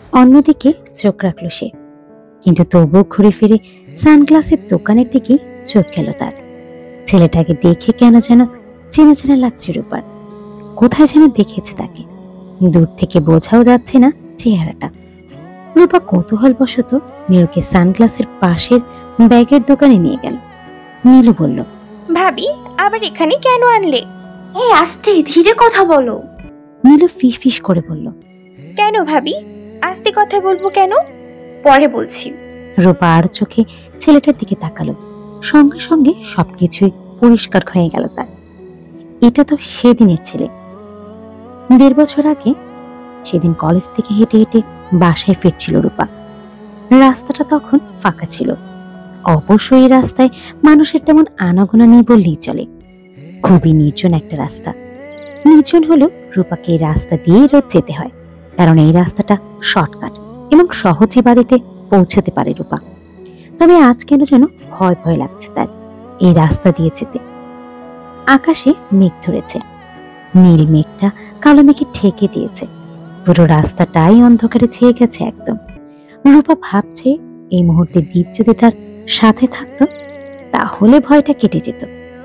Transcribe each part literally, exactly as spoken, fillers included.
অন্যদিকে চোখ রাখল সে, কিন্তু তবুও ঘুরে ফিরে সানগ্লাসের দোকানের দিকে চোখ গেল তার। ছেলেটাকে দেখে কেন যেন চেনা চেনা লাগছে রূপার, কোথায় যেন দেখেছে তাকে, দূর থেকে বোঝাও যাচ্ছে না চেহারাটা। রূপা কৌতূহল বশত নীলুকে সানগ্লাসের পাশের ব্যাগের দোকানে নিয়ে গেল। নীলু বলল, ভাবি আবার এখানে কেন আনলে? এই আস্তে ধীরে কথা বলো। নীলু ফিস ফিস করে বলল, কেন ভাবি আস্তে কথা বলবো কেন? পরে বলছি। রূপা আর চোখে ছেলেটার দিকে তাকালো, সঙ্গে সঙ্গে সবকিছুই পরিষ্কার হয়ে গেল তার। এটা তো সেদিনের ছেলে। দেড় বছর আগে সেদিন কলেজ থেকে হেঁটে হেঁটে বাসায় ফিরছিল রূপা। রাস্তাটা তখন ফাঁকা ছিল। অবশ্যই এই রাস্তায় মানুষের তেমন আনাগোনা নেই বললেই চলে। খুবই নির্জন একটা রাস্তা। নির্জন হলো রূপাকে এই রাস্তা দিয়ে রোজ যেতে হয়, কারণ এই রাস্তাটা শর্টকাট এবং সহজে বাড়িতে পৌঁছতে পারে রূপা। তবে আজ কেন যেন ভয় ভয় লাগছে তার এই রাস্তা দিয়ে যেতে। আকাশে মেঘ ধরেছে, নীল মেঘটা কালো মেঘে ঠেকে দিয়েছে। পুরো রাস্তাটাই অন্ধকারে ছেয়ে গেছে একদম। রূপা ভাবছে এই মুহূর্তে দীপ যদি তার সাথে থাকতো তাহলে ভয়টা কেটে যেত।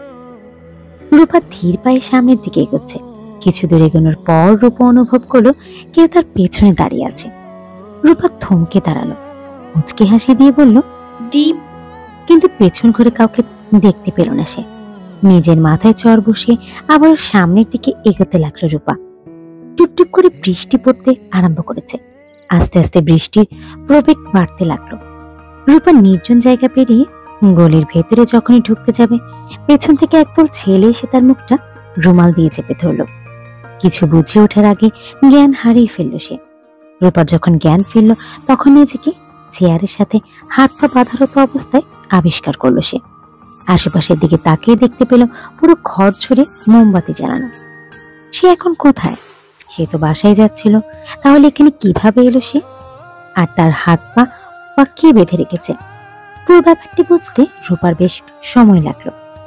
রূপা ধীর পায়ে সামনের দিকে এগোচ্ছে। কিছু দূর এগোনোর পর রূপা অনুভব করলো কেউ তার পেছনে দাঁড়িয়ে আছে। রূপা থমকে দাঁড়ালো, মুচকি হাসি দিয়ে বলল, দীপ। কিন্তু পেছন ঘুরে কাউকে দেখতে পেল না সে। নিজের মাথায় চড় বসে আবার সামনের দিকে এগোতে লাগলো রূপা। টুপটুপ করে বৃষ্টি পড়তে আরম্ভ করেছে। আস্তে আস্তে বৃষ্টির প্রবেগ বাড়তে লাগলো। রূপা নির্জন জায়গা পেরিয়ে গলির ভেতরে যখনই ঢুকতে যাবে, পেছন থেকে একদল ছেলে এসে তার মুখটা রুমাল দিয়ে চেপে ধরল। কিছু বুঝে ওঠার আগে জ্ঞান হারিয়ে ফেলল সে। রূপার যখন জ্ঞান ফিরল তখন নিজেকে চেয়ারের সাথে হাত পা বাঁধারত অবস্থায় আবিষ্কার করলো সে। আশেপাশের দিকে তাকিয়ে দেখতে পেল পুরো ঘর ছড়ে মোমবাতি জ্বালানো। সে এখন কোথায়? সে তো বাসায় যাচ্ছিল, তাহলে এখানে কিভাবে এলো সে? আর তার হাত পা বা কে বেঁধে রেখেছে? পুরো ব্যাপারটি বুঝতে রূপার বেশ সময় লাগলো।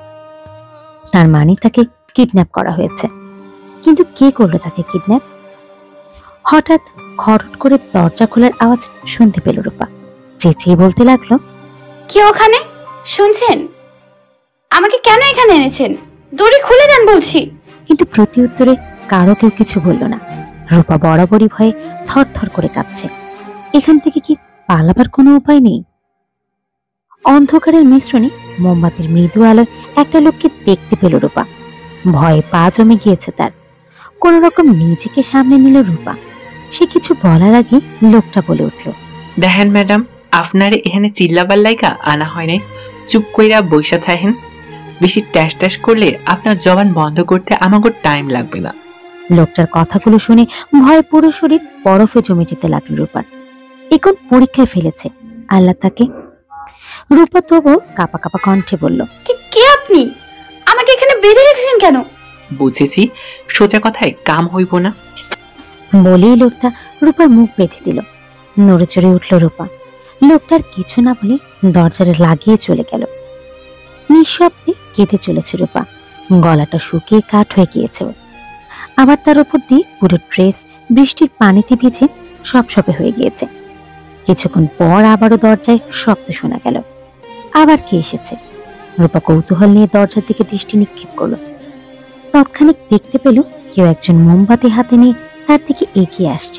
তার মানে তাকে কিডন্যাপ করা হয়েছে, কিন্তু কে করলো তাকে কিডন্যাপ? হঠাৎ খটখট করে দরজা খোলার আওয়াজ শুনতে পেল রূপা। চেঁচিয়ে বলতে লাগলো, কে ওখানে? শুনছেন? আমাকে কেন এখানে এনেছেন? দড়ি খুলে দেন বলছি। কিন্তু প্রতি উত্তরে কারো কেউ কিছু বলল না। রূপা বরাবরই ভয়ে থর থর করে কাঁপছে। এখান থেকে কি পালাবার কোনো উপায় নেই? অন্ধকারের মিশ্রণে মোমবাতির মৃদু আলোয় একটা লোককে দেখতে পেল রূপা। ভয়ে পা জমে গিয়েছে তার। কোন রকম নিজেকে সামনে নিল রূপা। সে কিছু বলার আগে লোকটা বলে উঠল, দেখেন ম্যাডাম, আপনার এখানে চিল্লাবার লাইগা আনা হয় নাই। চুপ কইরা বইসা থাকেন। বেশি ট্যাস ট্যাস করলে আপনার জবান বন্ধ করতে আমাকে টাইম লাগবে না। লোকটার কথাগুলো শুনে ভয়ে পুরো শরীর বরফে জমে যেতে লাগলো রূপার। এখন পরীক্ষায় ফেলেছে আল্লাহ তাকে। রূপা তবু কাপা কাপা কণ্ঠে বলল, কে আপনি? আমাকে এখানে বেঁধে রেখেছেন কেন? বুঝেছি, সোজা কথায় কাম হইব না। বলেই লোকটা রূপার মুখ বেঁধে দিল। নড়ে চড়ে উঠল রূপা। লোকটার কিছু না বলে দরজাটা লাগিয়ে চলে গেল। নিঃশব্দে কেঁদে চলেছে রূপা। গলাটা শুকিয়ে কাঠ হয়ে গিয়েছে। আবার তার উপর দিয়ে পুরো ড্রেস বৃষ্টির পানিতে ভিজে সপসপে হয়ে গিয়েছে। কিছুক্ষণ পর আবারও দরজায় শব্দ শোনা গেল। আবার কে এসেছে? রূপা কৌতূহল নিয়ে দরজার দিকে দৃষ্টি নিক্ষেপ করলো। তৎক্ষণিক দেখতে পেল কেউ একজন মোমবাতি হাতে নিয়ে তার দিকে এগিয়ে আসছে।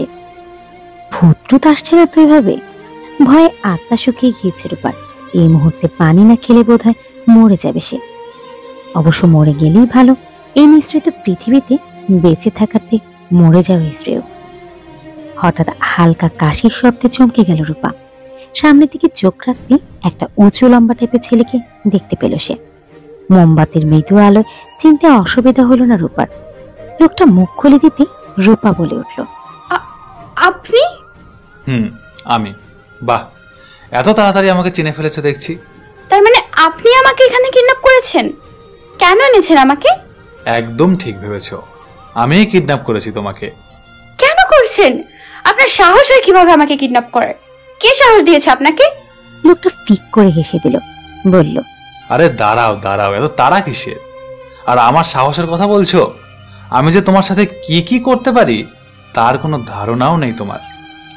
ভূত আসছে না তো এভাবে? ভয়ে আত্মা শুকিয়ে গিয়েছে রূপার। এই মুহূর্তে পানি না খেলে বোধহয় মরে যাবে সে। অবশ্য মরে গেলেই ভালো। এই মিশ্রিত পৃথিবীতে বেঁচে থাকাতে মরে যাওয়া শ্রেয়। হঠাৎ হালকা কাশির শব্দে চমকে গেল রূপা। সামনের দিকে চোখ রাখতে একটা উঁচু লম্বা টাইপের ছেলেকে দেখতে পেল সে। মোমবাতির মৃদু আলোয় চিনতে অসুবিধা হলো না রূপার। লোকটা মুখ খুলে দিতে রূপা বলে উঠল, আপনি? হুম, আমি। বাহ, এত তাড়াতাড়ি আমাকে চিনে ফেলেছে দেখছি। তার মানে আপনি আমাকে এখানে কিডন্যাপ করেছেন? কেন এনেছেন আমাকে? একদম ঠিক ভেবেছ, আমিই কিডন্যাপ করেছি তোমাকে। কেন করছেন? আপনার সাহস হয় কিভাবে আমাকে কিডন্যাপ করার? কে সাহস দিয়েছে আপনাকে? লোকটা ফিক করে হেসে দিল, বলল, আরে দাঁড়াও দাঁড়াও, এত তাড়া কিসের? আর আমার সাহসের কথা বলছো? আমি যে তোমার সাথে কি কি করতে পারি তার কোনো ধারণাও নেই তোমার।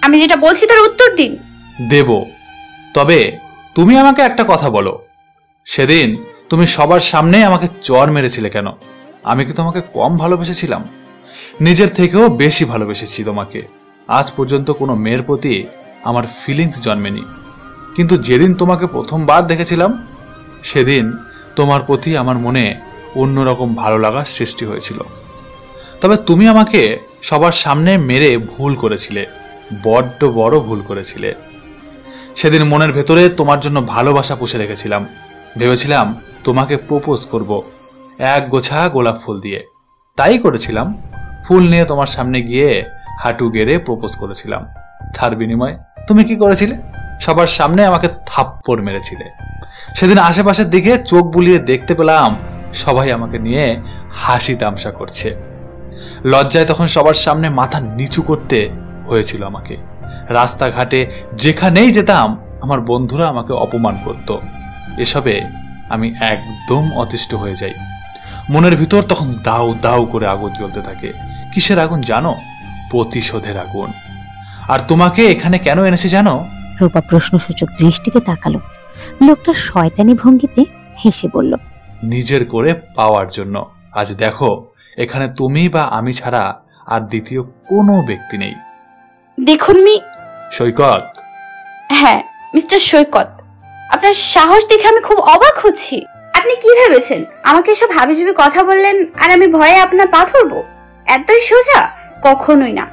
আমি যেটা বলছি তার উত্তর দিন। দেব, তবে তুমি আমাকে একটা কথা বলো, সেদিন তুমি সবার সামনে আমাকে চর মেরেছিলে কেন? আমি কি তোমাকে কম ভালোবেসেছিলাম? নিজের থেকেও বেশি ভালোবেসেছি তোমাকে। আজ পর্যন্ত কোনো মেয়ের প্রতি আমার ফিলিংস জন্মেনি, কিন্তু যেদিন তোমাকে প্রথমবার দেখেছিলাম সেদিন তোমার প্রতি আমার মনে অন্যরকম ভালো লাগার সৃষ্টি হয়েছিল। তবে তুমি আমাকে সবার সামনে মেরে ভুল করেছিলে, বড্ড বড় ভুল করেছিলে। সেদিন মনের ভেতরে তোমার জন্য ভালোবাসা পুষে রেখেছিলাম, ভেবেছিলাম তোমাকে প্রপোজ করব এক গোছা গোলাপ ফুল দিয়ে। তাই করেছিলাম, ফুল নিয়ে তোমার সামনে গিয়ে হাঁটু গেড়ে প্রপোজ করেছিলাম। তার বিনিময়ে তুমি কি করেছিলে? সবার সামনে আমাকে থাপ্পড় মেরেছিলে। সেদিন আশেপাশের দিকে চোখ বুলিয়ে দেখতে পেলাম সবাই আমাকে নিয়ে হাসি তামসা করছে। লজ্জায় তখন সবার সামনে মাথা নিচু করতে হয়েছিল আমাকে। রাস্তাঘাটে যেখানেই যেতাম আমার বন্ধুরা আমাকে অপমান করত। এসবে আমি একদম অতিষ্ঠ হয়ে যাই। মনের ভিতর তখন দাউ দাউ করে আগুন জ্বলতে থাকে। কিসের আগুন জানো? প্রতিশোধের আগুন। আর তোমাকে এখানে কেন এনেছে জানো? রূপা প্রশ্নসূচক দৃষ্টিতে তাকালো। লোকটা শয়তানি ভঙ্গিতে হেসে বলল, নিজের করে পাওয়ার জন্য। আজ দেখো, এখানে তুমি বা আমি ছাড়া আর দ্বিতীয় কোনো ব্যক্তি নেই। দেখুন মি সৈকত। হ্যাঁ, মিস্টার সৈকত, আপনার সাহস দেখে আমি খুব অবাক হচ্ছি। আপনি কি ভেবেছেন আমাকে এসব হাবিজাবি কথা বললেন আর আমি ভয়ে আপনার পা ধরবো? এতই সোজা? কখনোই না।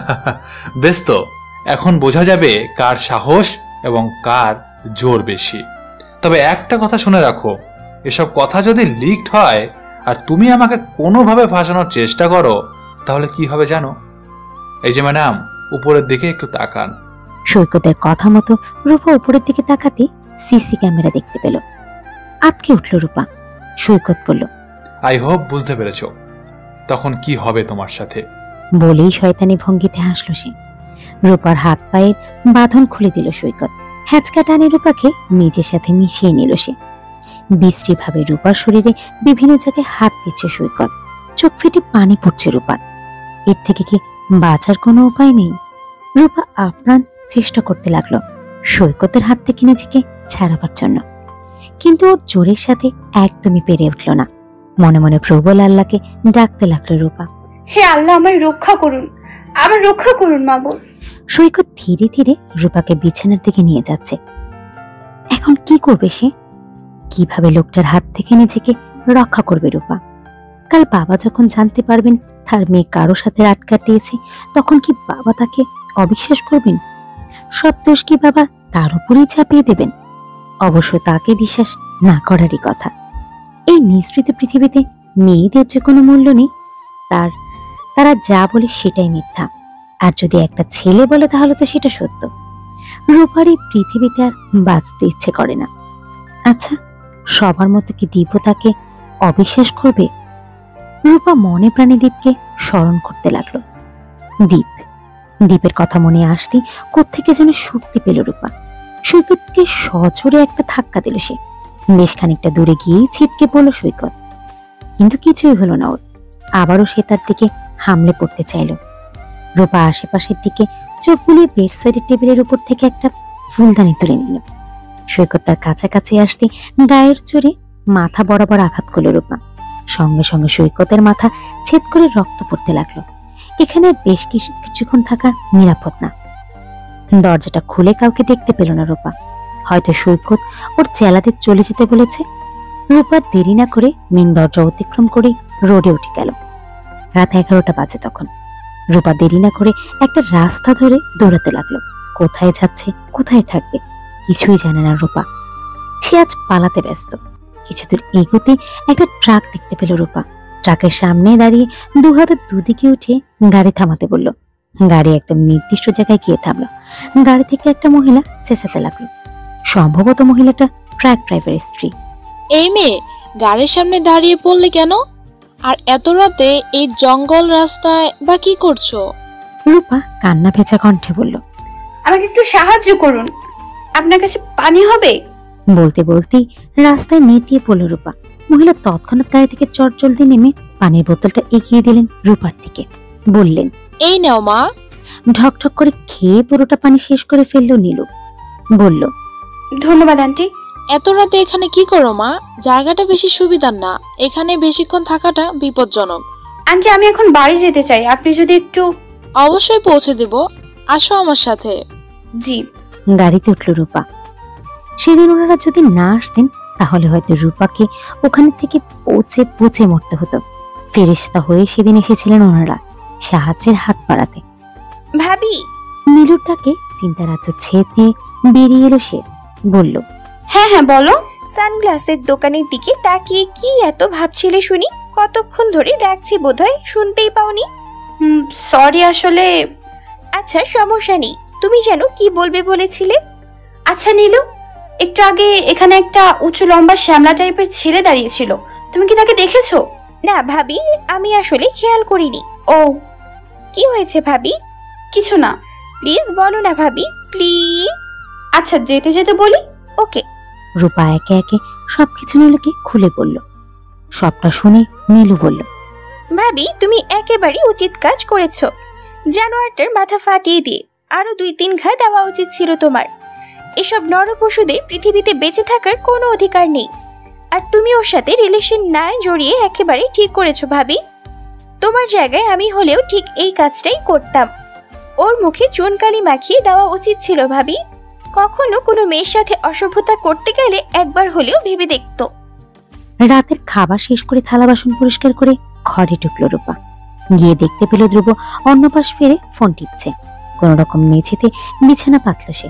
বেশ, তো এখন বোঝা যাবে কার সাহস এবং কার জোর বেশি। তবে একটা কথা শুনে রাখো, এসব কথা যদি লিকড হয় আর তুমি আমাকে কোনোভাবে ফাঁসানোর চেষ্টা করো তাহলে কি হবে জানো? এই যে ম্যাডাম, উপরের দিকে একটু তাকান। সৈকতের কথা মতো রূপা উপরের দিকে তাকাতে সিসি ক্যামেরা দেখতে পেল। আটকে উঠল রূপা। সৈকত বলল, আই হোপ বুঝতে পেরেছ তখন কি হবে তোমার সাথে। বলেই শয়তানি ভঙ্গিতে হাসল সে। রূপার হাত পায়ের বাঁধন খুলে দিল সৈকত। হ্যাচকা টানে রূপাকে নিজের সাথে মিশিয়ে নিল সে। বিশ্রী ভাবে রূপার শরীরে বিভিন্ন জায়গায় হাত দিচ্ছে সৈকত। চোখ ফেটে পানি পড়ছে রূপার। এর থেকে কি বাঁচার কোনো উপায় নেই? রূপা আপ্রাণ চেষ্টা করতে লাগলো সৈকতের হাত থেকে নিজেকে ছাড়াবার জন্য, কিন্তু ওর জোরের সাথে একদমই পেরে উঠল না। মনে মনে প্রবল আল্লাহকে ডাকতে লাগলো রূপা, হে আল্লাহ, আমার রক্ষা করুন, আমার রক্ষা করুন মাবুদ। সৈকত ধীরে ধীরে রূপাকে বিছানার দিকে নিয়ে যাচ্ছে। এখন কি করবে সে? কিভাবে লোকটার হাত থেকে নিজেকে রক্ষা করবে রূপা? কাল বাবা যখন জানতে পারবেন তার মেয়ে কারো সাথে রাত কাটিয়েছে, তখন কি বাবা তাকে অবিশ্বাস করবেন? সব দোষ কি বাবা তার উপরেই চাপিয়ে দেবেন? অবশ্য তাকে বিশ্বাস না করারই কথা। এই নিঃসৃত পৃথিবীতে মেয়েদের যে কোনো মূল্য নেই। তার তারা যা বলে সেটাই মিথ্যা, আর যদি একটা ছেলে বলে তাহলে তো সেটা সত্য। রূপার এই পৃথিবীতে আর বাঁচতে ইচ্ছে করে না। আচ্ছা, সবার মতো কি দীপও তাকে অবিশ্বাস করবে? রূপা মনে প্রাণে দীপকে স্মরণ করতে লাগলো। দীপ দীপের কথা মনে আসতে কোত্থেকে যেন শক্তি পেল রূপা। সৈকতকে সজোরে একটা ধাক্কা দিল সে। বেশ খানিকটা দূরে গিয়েই ছিটকে পড়ল সৈকত, কিন্তু কিছুই হলো না ওর। আবারও সে তার দিকে হামলে পড়তে চাইল। রূপা আশেপাশের দিকে চোখ বুলিয়ে বেড সাইডের টেবিলের উপর থেকে একটা ফুলদানি তুলে নিল। সৈকত তার কাছাকাছি আসতে গায়ের জোরে মাথা বরাবর আঘাত করল রূপা। সঙ্গে সঙ্গে সৈকতের মাথা ছেদ করে রক্ত পড়তে লাগলো। এখানে বেশ কিছু কিছুক্ষণ থাকা নিরাপদ না। দরজাটা খুলে কাউকে দেখতে পেল না রূপা। হয়তো সৈকত ওর চেলাদের চলে যেতে বলেছে। রূপার দেরি না করে মেন দরজা অতিক্রম করে রোডে উঠে গেল। রাত এগারোটা বাজে তখন। রূপা দেরি না করে একটা রাস্তা ধরে দৌড়াতে লাগলো। কোথায় যাচ্ছে, কোথায় থাকবে, কিছুই জানে না রূপা। সে আজ পালাতে ব্যস্ত। কিছু দূর এগোতে একটা ট্রাক দেখতে পেল রূপা। ট্রাকের সামনে দাঁড়িয়ে দু হাতে দুদিকে উঠে গাড়ি থামাতে বলল। গাড়ি একদম নির্দিষ্ট জায়গায় গিয়ে থামলো। গাড়ি থেকে একটা মহিলা চেঁচাতে লাগলো। সম্ভবত মহিলাটা ট্রাক ড্রাইভারের স্ত্রী। এই মেয়ে, গাড়ির সামনে দাঁড়িয়ে পড়লে কেন? আর এত রাতে এই জঙ্গল রাস্তায় বা কি করছো? রূপা কান্না ভেজা কণ্ঠে বলল, আমাকে একটু সাহায্য করুন, আপনার কাছে পানি হবে? বলতে বলতেই রাস্তায় নেতিয়ে পড়ল রূপা। মহিলা তৎক্ষণাৎ গাড়ি থেকে চটজলদি নেমে পানির বোতলটা এগিয়ে দিলেন রূপার দিকে। বললেন, এই নাও মা, ঢকঢক করে খেয়ে পুরোটা পানি শেষ করে ফেললো নীলু। বলল, ধন্যবাদ আন্টি। এত রাতে এখানে কি করো মা? জায়গাটা বেশি সুবিধার না, এখানে বেশিক্ষণ থাকাটা বিপজ্জনক। আন্টি আমি এখন বাড়ি যেতে চাই, আপনি যদি একটু। অবশ্যই পৌঁছে দেব, আসো আমার সাথে। জি। গাড়িতে উঠল রূপা। সেদিন ওনারা যদি না আসতেন তাহলে হয়তো রূপাকে ওখানে থেকে পচে পচে মরতে হতো। ফেরেশতা হয়ে সেদিন এসেছিলেন ওনারা সাহায্যের হাত বাড়াতে। ভাবি, নীলুটাকে চিন্তারাজ্য ছেড়ে বেরিয়ে এলো সে। বলল, হ্যাঁ হ্যাঁ বলো। সানগ্লাসের দোকানের দিকে তাকিয়ে কি এত ভাবছিলে শুনি? কতক্ষণ ধরে ডাকছি বোধহয়, শুনতেই পাওনি? হুম সরি আসলে। আচ্ছা সমস্যা নেই, তুমি যেন কি বলবে বলেছিলে? আচ্ছা নীলু, একটু আগে এখানে একটা উঁচু লম্বা শ্যামলা টাইপের ছেলে দাঁড়িয়েছিল, তুমি কি তাকে দেখেছো? না ভাবি, আমি আসলে খেয়াল করিনি। ও কি হয়েছে ভাবি? কিছু না। প্লিজ বলো না ভাবি, প্লিজ। আচ্ছা যেতে যেতে বলি। ওকে। রূপা একে একে সবকিছু নীলুকে খুলে বলল। সবটা শুনে নীলু বলল, ভাবি তুমি একেবারে উচিত কাজ করেছো। জানোয়ারটার মাথা ফাটিয়ে দিয়ে আরো দুই তিন ঘা দেওয়া উচিত ছিল তোমার। এসব নরপশুদের পৃথিবীতে বেঁচে থাকার কোনো অধিকার নেই। আর তুমি ওর সাথে রিলেশন না জড়িয়ে একেবারে ঠিক করেছো ভাবি। তোমার জায়গায় আমি হলেও ঠিক এই কাজটাই করতাম। ওর মুখে চুনকালি মাখিয়ে দেওয়া উচিত ছিল ভাবি। কখনো কোনো মেয়ের সাথে অসভ্যতা করতে গেলে একবার হলেও ভেবে দেখতো। রাতের খাবার শেষ করে থালা বাসন পরিষ্কার করে ঘরে ঢুকলো রূপা। গিয়ে দেখতে পেল ধ্রুব অন্য পাশ ফিরে ফোন টিপছে। কোন রকম মেঝেতে বিছানা পাতল সে।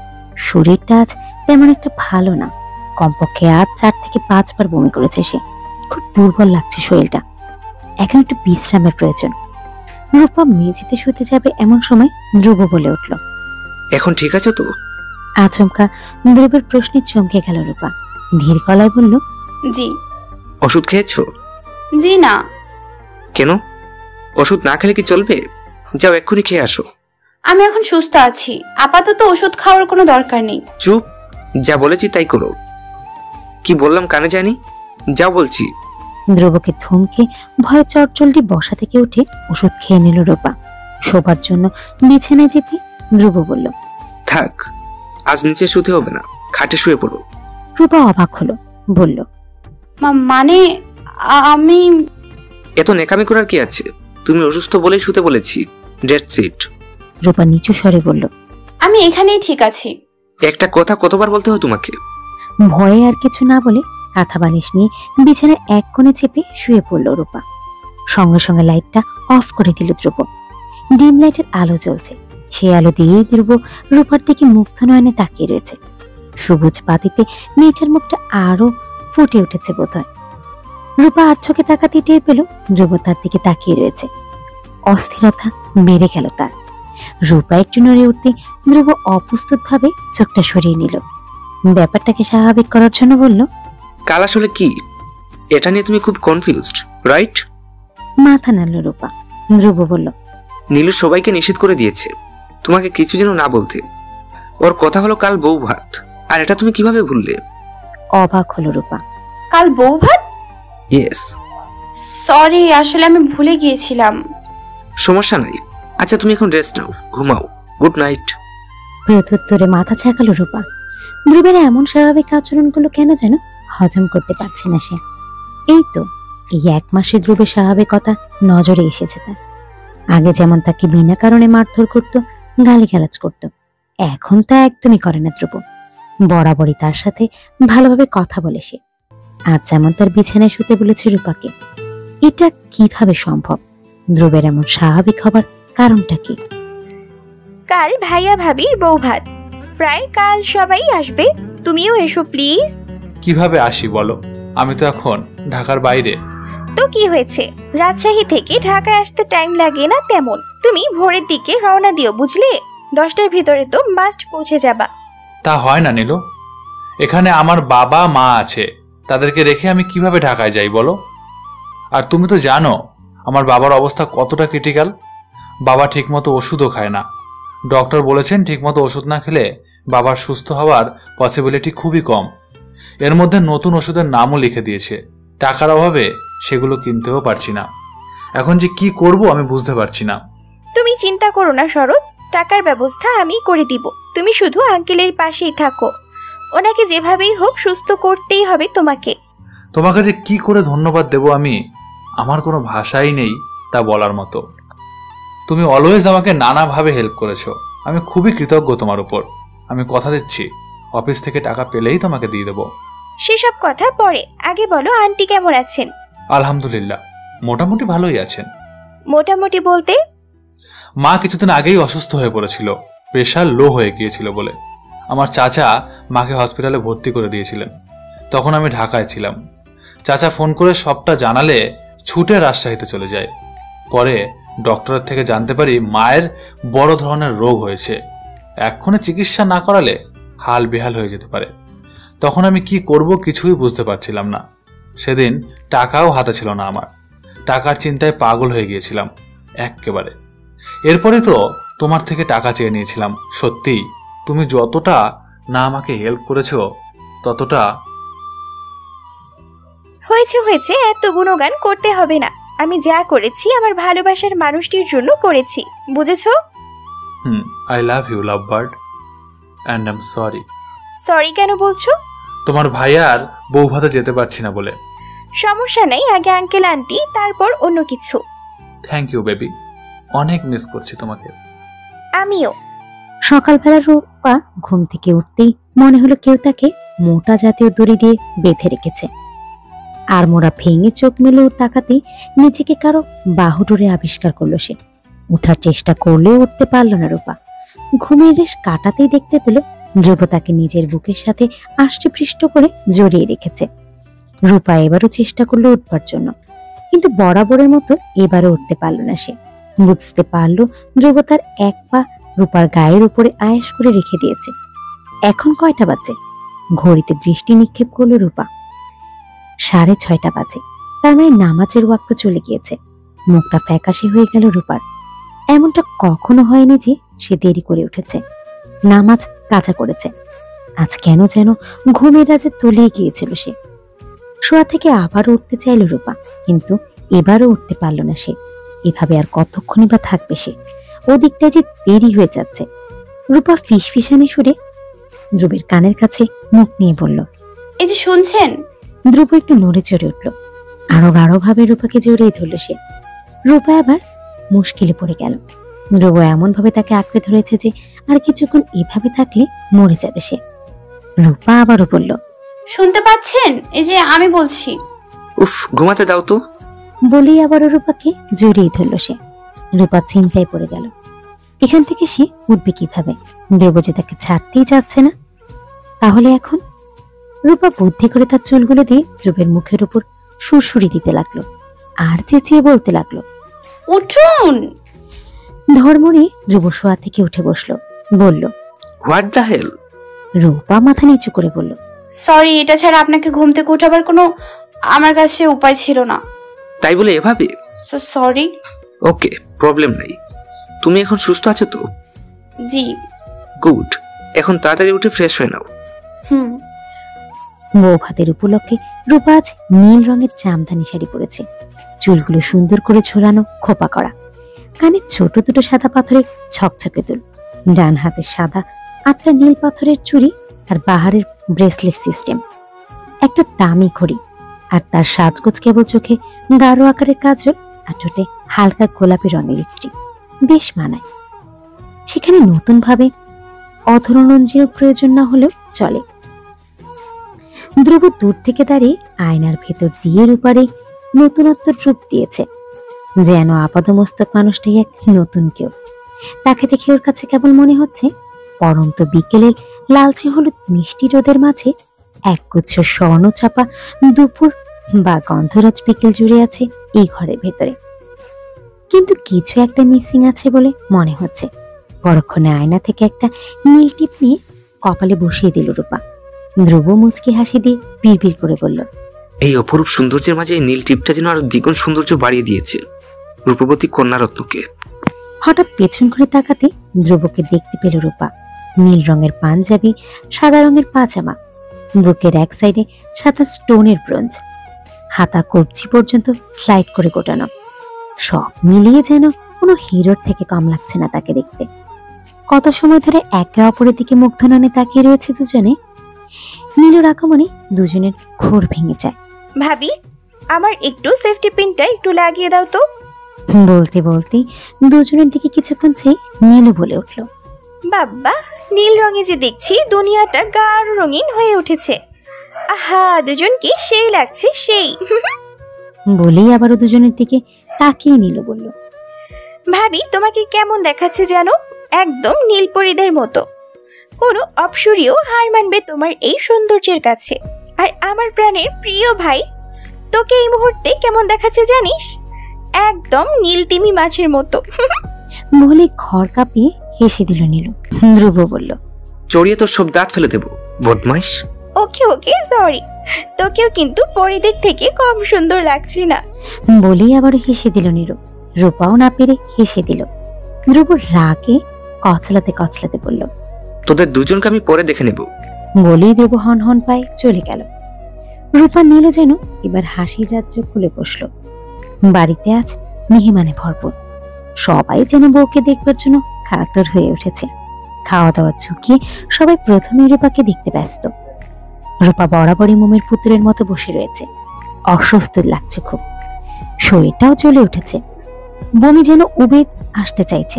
শরীরটা আজ তেমন একটা ভালো না, কমপক্ষে আজ চার থেকে পাঁচবার বমি করেছে সে। খুব দুর্বল লাগছে শরীরটা, এখন একটু বিশ্রামের প্রয়োজন। রূপা মেঝেতে শুতে যাবে এমন সময় ধ্রুব বলে উঠল, এখন ঠিক আছে তো? আচমকা ধ্রুবের প্রশ্নে চমকে গেল রূপা। ধীর গলায় বলল, জি। ওষুধ খেয়েছো? জি না। কেন? ওষুধ না খেলে কি চলবে? যাও এক্ষুনি খেয়ে আসো। আমি এখন সুস্থ আছি, আপাতত ওষুধ খাওয়ার কোনো দরকার নেই। চুপ, যা বলেছি তাই করো। কি বললাম কানে জানি? যাও বলছি। ধ্রুবকে থমকে ভয়ে চটচলটি বসা থেকে উঠে ওষুধ খেয়ে নিল রূপা। শোবার জন্য বিছানায় যেতে ধ্রুব বলল, থাক, আজ নিচে শুতে হবে না, খাটে শুয়ে পড়ো। রূপা অবাক হলো, বলল, মা- মানে আ- আমি। এত নেকামি করার কি আছে? তুমি অসুস্থ বলেই শুতে বলেছি। Date seat. রূপা নিচু স্বরে বলল, আমি এখানেই ঠিক আছি। একটা কথা কতবার বলতে হয় তোমাকে? ভয়ে আর কিছু না বলে কাঁথা বালিশ নিয়ে বিছানার এক কোণে চেপে শুয়ে পড়ল রূপা। সঙ্গে সঙ্গে লাইটটা অফ করে দিল ধ্রুব। ডিম লাইটের আলো জ্বলছে, সে আলো দিয়ে ধ্রুব রূপার দিকে মুগ্ধ নয়নে তাকিয়ে রয়েছে। সবুজ বাতিতে মেয়েটার মুখটা আরো ফুটে উঠেছে বোধহয়। রূপা আর চোখে তাকাতে টের পেল ধ্রুব তার দিকে তাকিয়ে রয়েছে। অস্থিরতা বেড়ে গেল তার। রূপা একটু নড়ে উঠতে ধ্রুব অপ্রস্তুত ভাবে চোখটা সরিয়ে নিল। ব্যাপারটাকে স্বাভাবিক করার জন্য বলল, কাল আসলে কি? এটা নিয়ে তুমি খুব কনফিউজড, রাইট? মাথা নাড়ল রূপা। ধ্রুব বলল, নীলু সবাইকে নিষেধ করে দিয়েছে তোমাকে কিছু যেন না বলতে। ওর কথা হলো কাল বউ ভাত, আর এটা তুমি কিভাবে ভুললে? অবাক হলো রূপা। কাল বউ ভাত? ইয়েস। সরি, আসলে আমি ভুলে গিয়েছিলাম। সমস্যা নাই। আচ্ছা তুমি এখন রেস্ট নাও, ঘুমাও। Good night. প্রত্যুত্তরে মাথা ছাকালো রূপা। ধ্রুবের এমন স্বাভাবিক আচরণগুলো কেন যেন হজম করতে পারছে না সে। এই তো এই এক মাসে ধ্রুবের স্বাভাবিকতা নজরে এসেছে তার। আগে যেমন তাকে বিনা কারণে মারধর করতো, গালিগালাজ করতো, এখন তা একদমই করে না ধ্রুব। বরাবরই তার সাথে ভালোভাবে কথা বলে সে। আজ যেমন তার বিছানায় শুতে বলেছে রূপাকে। এটা কিভাবে সম্ভব? ধ্রুবের এমন স্বাভাবিক হবার কারণটা কি? কাল ভাইয়া ভাবির বউ ভাত, প্রায় কাল সবাই আসবে, তুমিও এসো প্লিজ। কিভাবে আসি বলো? আমি তো এখন ঢাকার বাইরে। তো কি হয়েছে, রাজশাহী থেকে ঢাকায় আসতে টাইম লাগে না তেমন। তুমি ভোরের দিকে রওনা দিও বুঝলে, দশটার ভিতরে তো মাস্ট পৌঁছে যাবা। তা হয় না নীলু, এখানে আমার বাবা মা আছে, তাদেরকে রেখে আমি কিভাবে ঢাকায় যাই বলো? আর তুমি তো জানো আমার বাবার অবস্থা কতটা ক্রিটিক্যাল। বাবা ঠিকমতো ওষুধও খায় না। ডক্টর বলেছেন ঠিকমতো ওষুধ না খেলে বাবার সুস্থ হওয়ার পসিবিলিটি খুবই কম। এর মধ্যে নতুন ওষুধের নামও লিখে দিয়েছে। টাকার অভাবে সেগুলো কিনতেও পারছি না। এখন যে কি করব আমি বুঝতে পারছি না। তুমি চিন্তা করো না শরৎ, টাকার ব্যবস্থা আমি করে দিব। তুমি শুধু আঙ্কেলের পাশেই থাকো, ওনাকে যেভাবেই হোক সুস্থ করতেই হবে তোমাকে। তোমাকে যে কি করে ধন্যবাদ দেব আমি, আমার কোনো ভাষাই নেই তা বলার মতো। তুমি অলওয়েজ আমাকে নানাভাবে হেল্প করেছো, আমি খুবই কৃতজ্ঞ তোমার উপর। আমি কথা দিচ্ছি অফিস থেকে টাকা পেলেই তোমাকে দিয়ে দেবো। সেসব কথা পরে, আগে বলো আন্টি কেমন আছেন? আলহামদুলিল্লাহ, মোটামুটি ভালোই আছেন। মোটামুটি বলতে? মা কিছুদিন আগেই অসুস্থ হয়ে পড়েছিল, প্রেশার লো হয়ে গিয়েছিল বলে। আমার চাচা মাকে হসপিটালে ভর্তি করে দিয়েছিলেন। তখন আমি ঢাকায় ছিলাম। চাচা ফোন করে সবটা জানালে ছুটে রাজশাহীতে চলে যায়। পরে ডক্টরের থেকে জানতে পারি মায়ের বড় ধরনের রোগ হয়েছে, এক্ষণে চিকিৎসা না করালে হাল বেহাল হয়ে যেতে পারে। তখন আমি কি করব কিছুই বুঝতে পারছিলাম না। সেদিন টাকাও হাতে ছিল না আমার, টাকার চিন্তায় পাগল হয়ে গিয়েছিলাম একেবারে। এরপরে তো তোমার থেকে টাকা চেয়ে নিয়েছিলাম। সত্যি তুমি যতটা না আমাকে হেল্প করেছো ততটা। হয়েছে হয়েছে, এত গুণগান করতে হবে না। আমি যা করেছি আমার ভালোবাসার মানুষটির জন্য করেছি, বুঝেছো? Hmm, I love you love bird and I am sorry. Sorry কেন বলছো? তোমার ভাইয়ার বউ ভাতে যেতে পারছি না বলে। সমস্যা নেই, আগে আঙ্কেল আন্টি, তারপর অন্য কিছু। থ্যাংক ইউ বেবি, অনেক মিস করছি তোমাকে। আমিও। সকালবেলা রূপা ঘুম থেকে উঠতেই মনে হলো কেউ তাকে মোটা জাতীয় দড়ি দিয়ে বেঁধে রেখেছে। আর মোড়া ভেঙে চোখ মেলে ওর তাকাতেই নিজেকে কারো বাহুডোরে আবিষ্কার করলো সে। উঠার চেষ্টা করলেও উঠতে পারলো না রূপা। ঘুমের রেশ কাটাতেই দেখতে পেল ধ্রুব তাকে নিজের বুকের সাথে আষ্টেপৃষ্ট করে জড়িয়ে রেখেছে। রূপা এবারও চেষ্টা করলো উঠবার জন্য, কিন্তু বরাবরের মতো এবারও উঠতে পারল না সে। বুঝতে পারলো ধ্রুব তার এক পা রূপার গায়ের উপরে আয়েশ করে রেখে দিয়েছে। এখন কয়টা বাজে? ঘড়িতে দৃষ্টি নিক্ষেপ করলো রূপা। সাড়ে ছয়টা বাজে, তার মানে নামাজের ওয়াক্ত চলে গিয়েছে। মুখটা ফ্যাকাশে হয়ে গেল রূপার। এমনটা কখনো হয়নি যে সে দেরি করে উঠেছে, নামাজ কাজা করেছে। আজ কেন যেন ঘুমের রাজে তলিয়ে গিয়েছিল সে। শোয়া থেকে আবারও উঠতে চাইল রূপা, কিন্তু এবারও উঠতে পারল না সে। এভাবে আর কতক্ষণই বা থাকবে সে? ওদিকটায় যে দেরি হয়ে যাচ্ছে। রূপা ফিসফিসানি সুরে ধ্রুবের কানের কাছে মুখ নিয়ে বলল, এই যে শুনছেন? ধ্রুব একটু নড়ে চড়ে উঠল। আরো গাঢ় ভাবে রূপাকে জড়িয়ে ধরল সে। রূপা আবার মুশকিলে পড়ে গেল। ধ্রুব এমন ভাবে তাকে আঁকড়ে ধরেছে যে আর কিছুক্ষণ এভাবে থাকলে মরে যাবে সে। রূপা আবারও বলল, শুনতে পাচ্ছেন? এই যে আমি বলছি। উফ, ঘুমাতে দাও তো। বলেই আবারও রূপাকে জড়িয়ে ধরল সে। রূপা চিন্তায় পড়ে গেল, এখান থেকে সে উঠবে কিভাবে? ধ্রুব যে তাকে ছাড়তেই যাচ্ছে না। তাহলে এখন? রূপা বুদ্ধি করে তার চুলগুলো দিয়ে ধ্রুবের মুখের উপর সুরসুরি দিতে লাগলো, আর চেঁচিয়ে বলতে লাগলো, উঠুন। ধর্মরে ধ্রুব শোয়া থেকে উঠে বসলো, বলল, হোয়াট দ্য হেল? রূপা মাথা নিচু করে বলল, সরি, এটা ছাড়া আপনাকে ঘুম থেকে উঠাবার কোনো আমার কাছে উপায় ছিল না। তাই বলে এভাবে? So sorry. ওকে, প্রবলেম নাই। তুমি এখন সুস্থ আছো তো? জি। গুড, এখন তাড়াতাড়ি উঠে ফ্রেশ হয়ে নাও। হুম। বউ ভাতের উপলক্ষে রূপা আজ নীল রঙের জামদানি শাড়ি পরেছে। চুলগুলো সুন্দর করে ঝোলানো, খোপা করা। কানে ছোট দুটো সাদা পাথরের ছকছকে দুল। ডান হাতে সাদা আটটা নীল পাথরের চুড়ি আর বাহারের ব্রেসলেট সিস্টেম। একটা দামি ঘড়ি, আর তার সাজগোজ কেবল চোখে গাঢ় আকারের কাজল আর ঠোঁটে হালকা গোলাপি রঙের লিপস্টিক। বেশ মানায়। সেখানে নতুন ভাবে অধররঞ্জনের প্রয়োজন না হলেও চলে। ধ্রুব দূর থেকে দাঁড়িয়ে আয়নার ভেতর দিয়ে রূপারে নতুনত্ব রূপ দিয়েছে, যেন আপাদমস্তক মানুষটাই এক নতুন কেউ। তাকে দেখে ওর কাছে কেবল মনে হচ্ছে পরন্ত বিকেলের লালচে হলুদ মিষ্টি রোদের মাঝে একগুচ্ছ স্বর্ণ চাপা দুপুর বা গন্ধরাজ বিকেল জুড়ে আছে এই ঘরের ভেতরে। কিন্তু কিছু একটা মিসিং আছে বলে মনে হচ্ছে। পরক্ষণে আয়না থেকে একটা নীল টিপ নিয়ে কপালে বসিয়ে দিল রূপা। ধ্রুব মুচকি হাসি দিয়ে বিড়বিড় করে বলল, এই অপরূপ সৌন্দর্যের মাঝে এই নীল টিপটা যেন আরো দ্বিগুণ সৌন্দর্য বাড়িয়ে দিয়েছে রূপবতী কন্যারত্নকে। হঠাৎ পেছন ঘুরে তাকাতে ধ্রুবকে দেখতে পেল রূপা। নীল রঙের পাঞ্জাবি, সাদা রঙের পাজামা, বুকের এক সাইডে সাদা স্টোনের ব্রোঞ্জ, হাতা কবজি পর্যন্ত স্লাইড করে গোটানো। সব মিলিয়ে যেন ও কোনো হিরোর থেকে কম লাগছে না তাকে দেখতে। কত সময় ধরে একে অপরের দিকে মুগ্ধ নয়নে তাকিয়ে রয়েছে দুজনে। নীলুর আগমনে দুজনের ঘোর ভেঙে যায়। ভাবি, আমার একটু সেফটি পিনটা একটু লাগিয়ে দাও তো। বলতে বলতে দুজনের দিকে কিছুক্ষণ চেয়ে নীলু বলে উঠল, বাবা, নীল রঙে যে দেখছি দুনিয়াটা গাঢ় রঙিন হয়ে উঠেছে। আহা, দুজনকে সেই লাগছে সেই। বলেই আবারও দুজনের দিকে তাকিয়ে নীলু বলল, ভাবি, তোমাকে কেমন দেখাচ্ছে জানো? একদম নীলপরীদের মতো। কোনো অপসরীয় হার মানবে তোমার এই সৌন্দর্যের কাছে। আর আমার প্রাণের প্রিয় ভাই, তোকে এই মুহূর্তে কেমন দেখাচ্ছে জানিস? একদম নীলতিমি মাছের মতো। বলে ঘর কাঁপিয়ে হেসে দিল নীলু। ধ্রুব বলল, চড়িয়ে তোর সব দাঁত ফেলে দেবো বদমাইশ। Okay okay, sorry. তোকেও কিন্তু পরিদের থেকে কম সুন্দর লাগছে না। বলেই আবারও হেসে দিল নীলু। রূপাও না পেরে হেসে দিল। ধ্রুব রাগে কচলাতে কচলাতে বলল, তোদের দুজনকে আমি পরে দেখে নেব। বলেই ধ্রুব হন হন পায়ে চলে গেল। রূপা নীলু যেন এবার হাসির রাজ্য খুলে বসলো। বাড়িতে আজ মেহমানে ভরপুর। সবাই যেন বউকে দেখবার জন্য কাতর হয়ে উঠেছে। খাওয়া দাওয়া ঝুঁকিয়ে সবাই প্রথমে রূপাকে দেখতে ব্যস্ত। রূপা বরাবরই মোমের পুতুলের মতো বসে রয়েছে। অস্বস্তি লাগছে খুব। শরীরটাও জ্বলে উঠেছে। বমি যেন উবে আসতে চাইছে।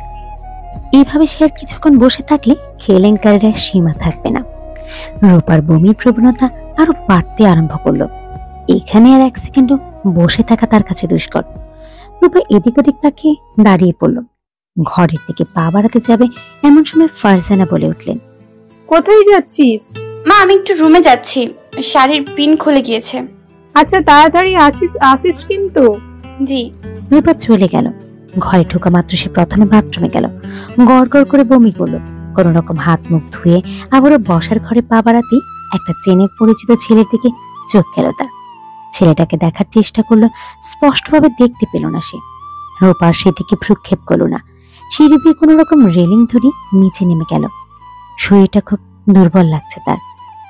এইভাবে সে আর কিছুক্ষণ বসে থাকলে কেলেঙ্কারির সীমা থাকবে না। রূপার বমির প্রবণতা আরো বাড়তে আরম্ভ করলো। এখানে আর এক সেকেন্ডও বসে থাকা তার কাছে দুষ্কর। রূপা এদিক ওদিক তাকিয়ে দাঁড়িয়ে পড়ল। ঘরের দিকে পা বাড়াতে যাবে এমন সময় ফারজানা বলে উঠলেন, কোথায় যাচ্ছিস? মা, আমি একটু রুমে যাচ্ছি, শাড়ির পিন খুলে গিয়েছে। আচ্ছা, তাড়াতাড়ি আসিস আসিস কিন্তু। জি। রূপা চলে গেল। ঘরে ঢোকা মাত্র সে প্রথমে বাথরুমে গেল। গড় গড় করে বমি করলো। কোন রকম হাত মুখ ধুয়ে আবারও বসার ঘরে পা বাড়াতেই একটা চেনে পরিচিত ছেলের দিকে চোখ গেল তার। ছেলেটাকে দেখার চেষ্টা করলো, স্পষ্টভাবে দেখতে পেল না সে। রূপার সেদিকে ভ্রুক্ষেপ করলো না। সিঁড়ি দিয়ে কোন রকম রেলিং ধরে নিচে নেমে গেল। শরীরটা খুব দুর্বল লাগছে তার।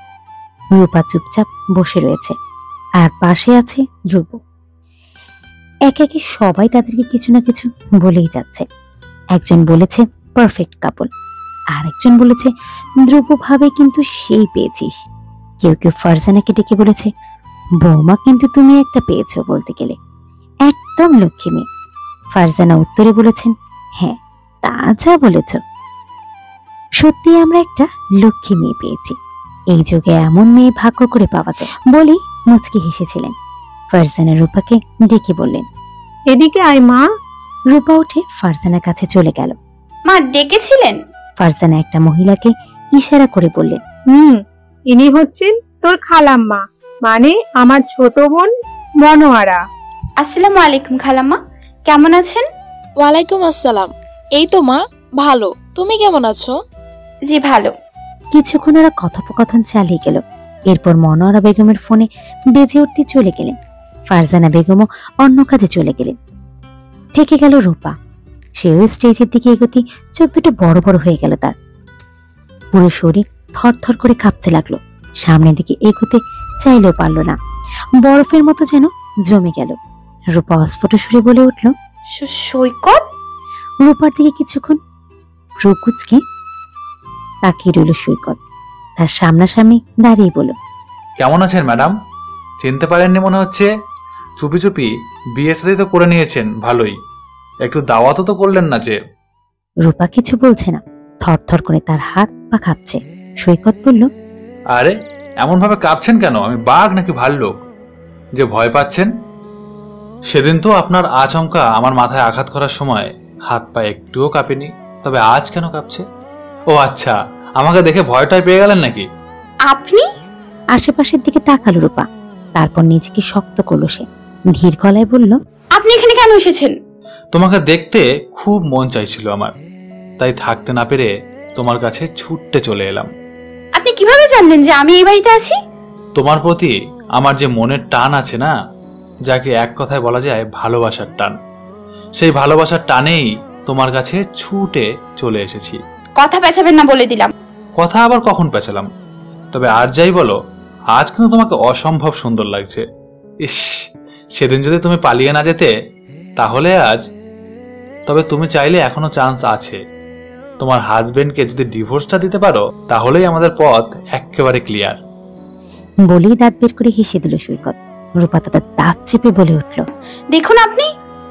রূপা চুপচাপ বসে রয়েছে, আর পাশে আছে ধ্রুব। একে একে সবাই তাদেরকে কিছু না কিছু বলেই যাচ্ছে। একজন বলেছে পারফেক্ট কাপল, আর একজন বলেছে ধ্রুব ভাবে কিন্তু সেই পেয়েছিস। কেউ কেউ ফারজানাকে ডেকে বলেছে, বৌমা কিন্তু তুমি একটা পেয়েছো বলতে গেলে, একদম লক্ষ্মী মেয়ে। ফারজানা উত্তরে বলেছেন, হ্যাঁ তা যা বলেছ, সত্যি আমরা একটা লক্ষ্মী মেয়ে পেয়েছি। এই যুগে এমন মেয়ে ভাগ্য করে পাওয়া যায় বলেই মুচকি হেসেছিলেন। ফারজানা রূপাকে ডেকে বললেন, এদিকে আয় মা। রূপা উঠে ফারজানার কাছে চলে গেল। মা ডেকেছিলেন? ফারজানা একটা মহিলাকে ইশারা করে বললেন, হুম, ইনি হচ্ছেন তোর খালাম্মা, মানে আমার ছোট বোন মনোয়ারা। আসসালামু আলাইকুম খালাম্মা, কেমন আছেন? ওয়ালাইকুম আসসালাম। এই তো মা, ভালো। তুমি কেমন আছো? জি ভালো। কিছুক্ষণ ওরা কথোপকথন চালিয়ে গেল। এরপর মনোয়ারা বেগমের ফোনে বেজে উঠতে চলে গেলেন। ফারজানা বেগমও অন্য কাজে চলে গেলেন। থেকে গেল রূপা। সেও স্টেজের দিকে এগোতে চোখ দুটো বড় বড় হয়ে গেল তার। পুরো শরীর থর থর করে কাঁপতে লাগলো। সামনের দিকে এগোতে চাইলেও পারল না। বরফের মতো যেন জমে গেল। রূপা অস্ফুট সুরে বলে উঠল, সৈকত। রূপার দিকে কিছুক্ষণ ভ্রু কুঁচকে তাকিয়ে রইল সৈকত। তার সামনাসামনি দাঁড়িয়ে বলল, কেমন আছেন ম্যাডাম? চিনতে পারেননি মনে হচ্ছে। চুপি চুপি বিয়ে শাদী তো করে নিয়েছেন, ভালোই। একটু দাওয়াতও তো করলেন না যে। রূপা কিছু বলছে না। থর থর করে তার হাত পা কাঁপছে। সৈকত বলল, আরে এমন ভাবে কাঁপছেন কেন? আমি বাঘ নাকি ভাল্লুক যে ভয় পাচ্ছেন? সেদিন তো আপনার আচমকা আমার মাথায় আঘাত করার সময় হাত পা একটুও কাঁপেনি, তবে আজ কেন কাঁপছে? ও আচ্ছা, আমাকে দেখে ভয়টাই পেয়ে গেলেন নাকি? আপনি? আশেপাশের দিকে তাকালো রূপা। তারপর নিজেকে শক্ত করলো সে। ধীর গলায় বলল, আপনি এখানে কেন এসেছেন? তোমাকে দেখতে খুব মন চাইছিল আমার, তাই থাকতে না পেরে তোমার কাছে ছুটতে চলে এলাম। আপনি কিভাবে জানলেন যে আমি এই বাড়িতে আছি? তোমার প্রতি আমার যে মনের টান আছে না, যাকে এক কথায় বলা যায় ভালোবাসার টান, সেই ভালোবাসার টানেই তোমার কাছে ছুটে চলে এসেছি। কথা পেছাবেন না বলে দিলাম। কথা আবার কখন পেছালাম? তবে আর যাই বলো, আজ কিন্তু তোমাকে অসম্ভব সুন্দর লাগছে। ইস, সেদিন যদি তুমি পালিয়ে না যেতে, তাহলে আজ তবে তুমি চাইলে এখনো চান্স আছে। তোমার হাজবেন্ডকে যদি ডিভোর্সটা দিতে পারো তাহলেই আমাদের পথ একেবারে ক্লিয়ার। বলেই দাঁত বের করে হেসে দিল সৈকত। রূপা তাদের দাঁত চেপে বলে উঠল, দেখুন আপনি।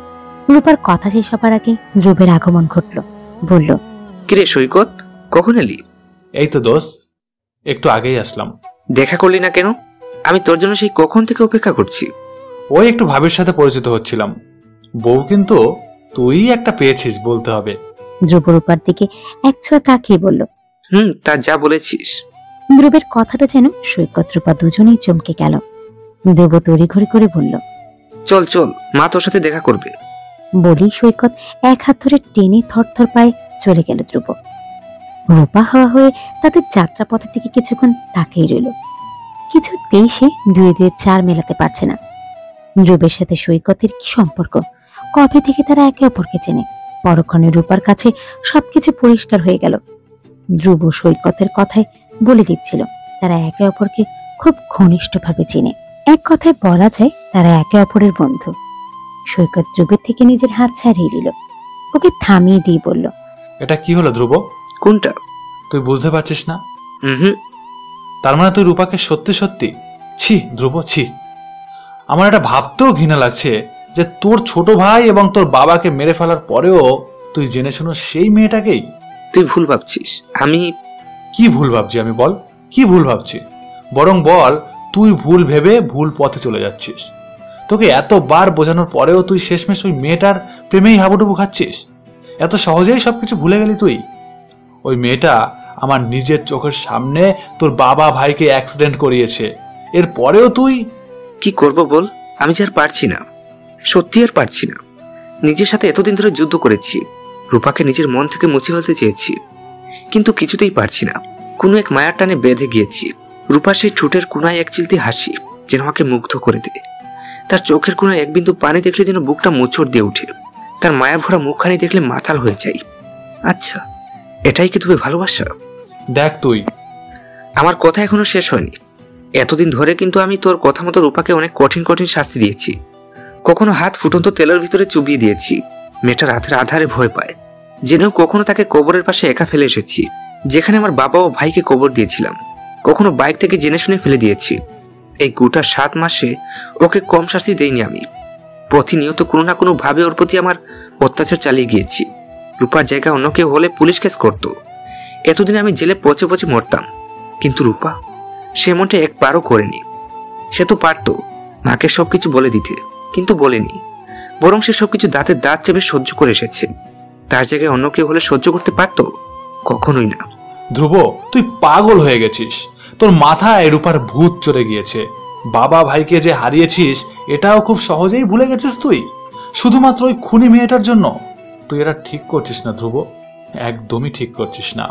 রূপার কথা শেষ হবার আগে ধ্রুবের আগমন ঘটল। বলল, কিরে সৈকত, কখন এলি? এই তো দোস্ত, একটু আগেই আসলাম। দেখা করলি না কেন? আমি তোর জন্য সেই কখন থেকে অপেক্ষা করছি। ওই একটু ভাবির সাথে পরিচিত হচ্ছিলাম। বউ কিন্তু তুই একটা পেয়েছিস বলতে হবে। ধ্রুব রূপার দিকে এক ছোঁয়া তাকিয়ে বলল, হুম, তা যা বলেছিস। ধ্রুবের কথাটা যেন সৈকত রূপা দুজনেই চমকে গেল। ধ্রুব তড়িঘড়ি করে বলল, চল চল, মা তোর সাথে দেখা করবে। বলেই সৈকত এক হাত ধরে টেনে থরথর পায়ে চলে গেল ধ্রুব। রূপা হওয়া হয়ে তাদের যাত্রাপথের দিকে কিছুক্ষণ তাকিয়ে রইল। কিছুতেই সে দুয়ে দুয়ে চার মেলাতে পারছে না। ধ্রুবের সাথে সৈকতের কি সম্পর্ক? কবে থেকে তারা একে অপরকে চেনে? পরক্ষণে রূপার কাছে সবকিছু পরিষ্কার হয়ে গেল। ধ্রুব সৈকতের কথায় বলে দিচ্ছিল তারা একে অপরকে খুব ঘনিষ্ঠভাবে চেনে। এক কথায় বলা যায় তারা একে অপরের বন্ধু। সৈকত ধ্রুবের থেকে নিজের হাত ছাড়িয়ে দিল, ওকে থামিয়ে দিয়ে বলল, এটা কি হলো ধ্রুব? কোনটা? তুই বুঝতে পারছিস না? হুম। তার মানে তুই রূপাকে সত্যি সত্যি? ছি ধ্রুব, ছি। আমার এটা ভাবতেও ঘৃণা লাগছে যে তোর ছোট ভাই এবং তোর বাবাকে মেরে ফেলার পরেও তুই জেনে শুনো সেই মেয়েটাকেই। তুই ভুল ভাবছিস। আমি কি ভুল ভাবছি আমি? বল, কি ভুল ভাবছি? বরং বল তুই ভুল ভেবে ভুল পথে চলে যাচ্ছিস। তোকে এতবার বোঝানোর পরেও তুই শেষমেশ ওই মেয়েটার প্রেমেই হাবুডুবু খাচ্ছিস। এত সহজেই সবকিছু ভুলে গেলি তুই? ওই মেয়েটা আমার নিজের চোখের সামনে তোর বাবা ভাইকে অ্যাক্সিডেন্ট করিয়েছে, এর পরেও তুই? কি করব বল? আমি যে আর পারছি না, সত্যি আর পারছি না। নিজের সাথে এতদিন ধরে যুদ্ধ করেছি, রূপাকে নিজের মন থেকে মুছে ফেলতে চেয়েছি, কিন্তু কিছুতেই পারছি না। কোনো এক মায়ার টানে বেঁধে গিয়েছি। রূপা সেই ঠোঁটের কোনায় এক চিলতে হাসি যেন আমাকে মুগ্ধ করে দেয়। তার চোখের কোনায় এক বিন্দু পানি দেখলে যেন বুকটা মোচড় দিয়ে ওঠে। তার মায়া ভরা মুখখানি দেখলে মাতাল হয়ে যাই। আচ্ছা, এটাই কি তবে ভালোবাসা? দেখ তুই, আমার কথা এখনো শেষ হয়নি। এতদিন ধরে কিন্তু আমি তোর কথা মতো রূপাকে অনেক কঠিন কঠিন শাস্তি দিয়েছি। কখনো হাত ফুটন্ত তেলের ভিতরে চুবিয়ে দিয়েছি, মেয়েটা রাতের আধারে ভয় পায়। জেনেও কখনো তাকে কবরের পাশে একা ফেলে এসেছি, যেখানে আমার বাবা ও ভাইকে কবর দিয়েছিলাম। কখনো বাইক থেকে জেনে শুনে ফেলে দিয়েছি। এই গোটা সাত মাসে ওকে কম শাস্তি দেইনি আমি। প্রতিনিয়ত কোনো না কোনো ভাবে ওর প্রতি আমার অত্যাচার চালিয়ে গিয়েছি। রূপার জায়গায় অন্য কেউ হলে পুলিশ কেস করতো। এতদিন আমি জেলে পচে পচে মরতাম, কিন্তু রূপা সে এমনটা একবারও করেনি। সে তো পারতো মাকে সবকিছু বলে দিতে, কিন্তু বলেনি। বরং সে সবকিছু দাঁতের দাঁত চেপে সহ্য করে এসেছে। তার জায়গায় অন্য কেউ হলে সহ্য করতে পারতো? কখনোই না। ধ্রুব, তুই পাগল হয়ে গেছিস। তোর মাথায় রূপার ভূত চড়ে গিয়েছে। বাবা ভাইকে যে হারিয়েছিস এটাও খুব সহজেই ভুলে গেছিস তুই, শুধুমাত্র ওই খুনি মেয়েটার জন্য। তুই এটা ঠিক করছিস না ধ্রুব, একদমই ঠিক করছিস না।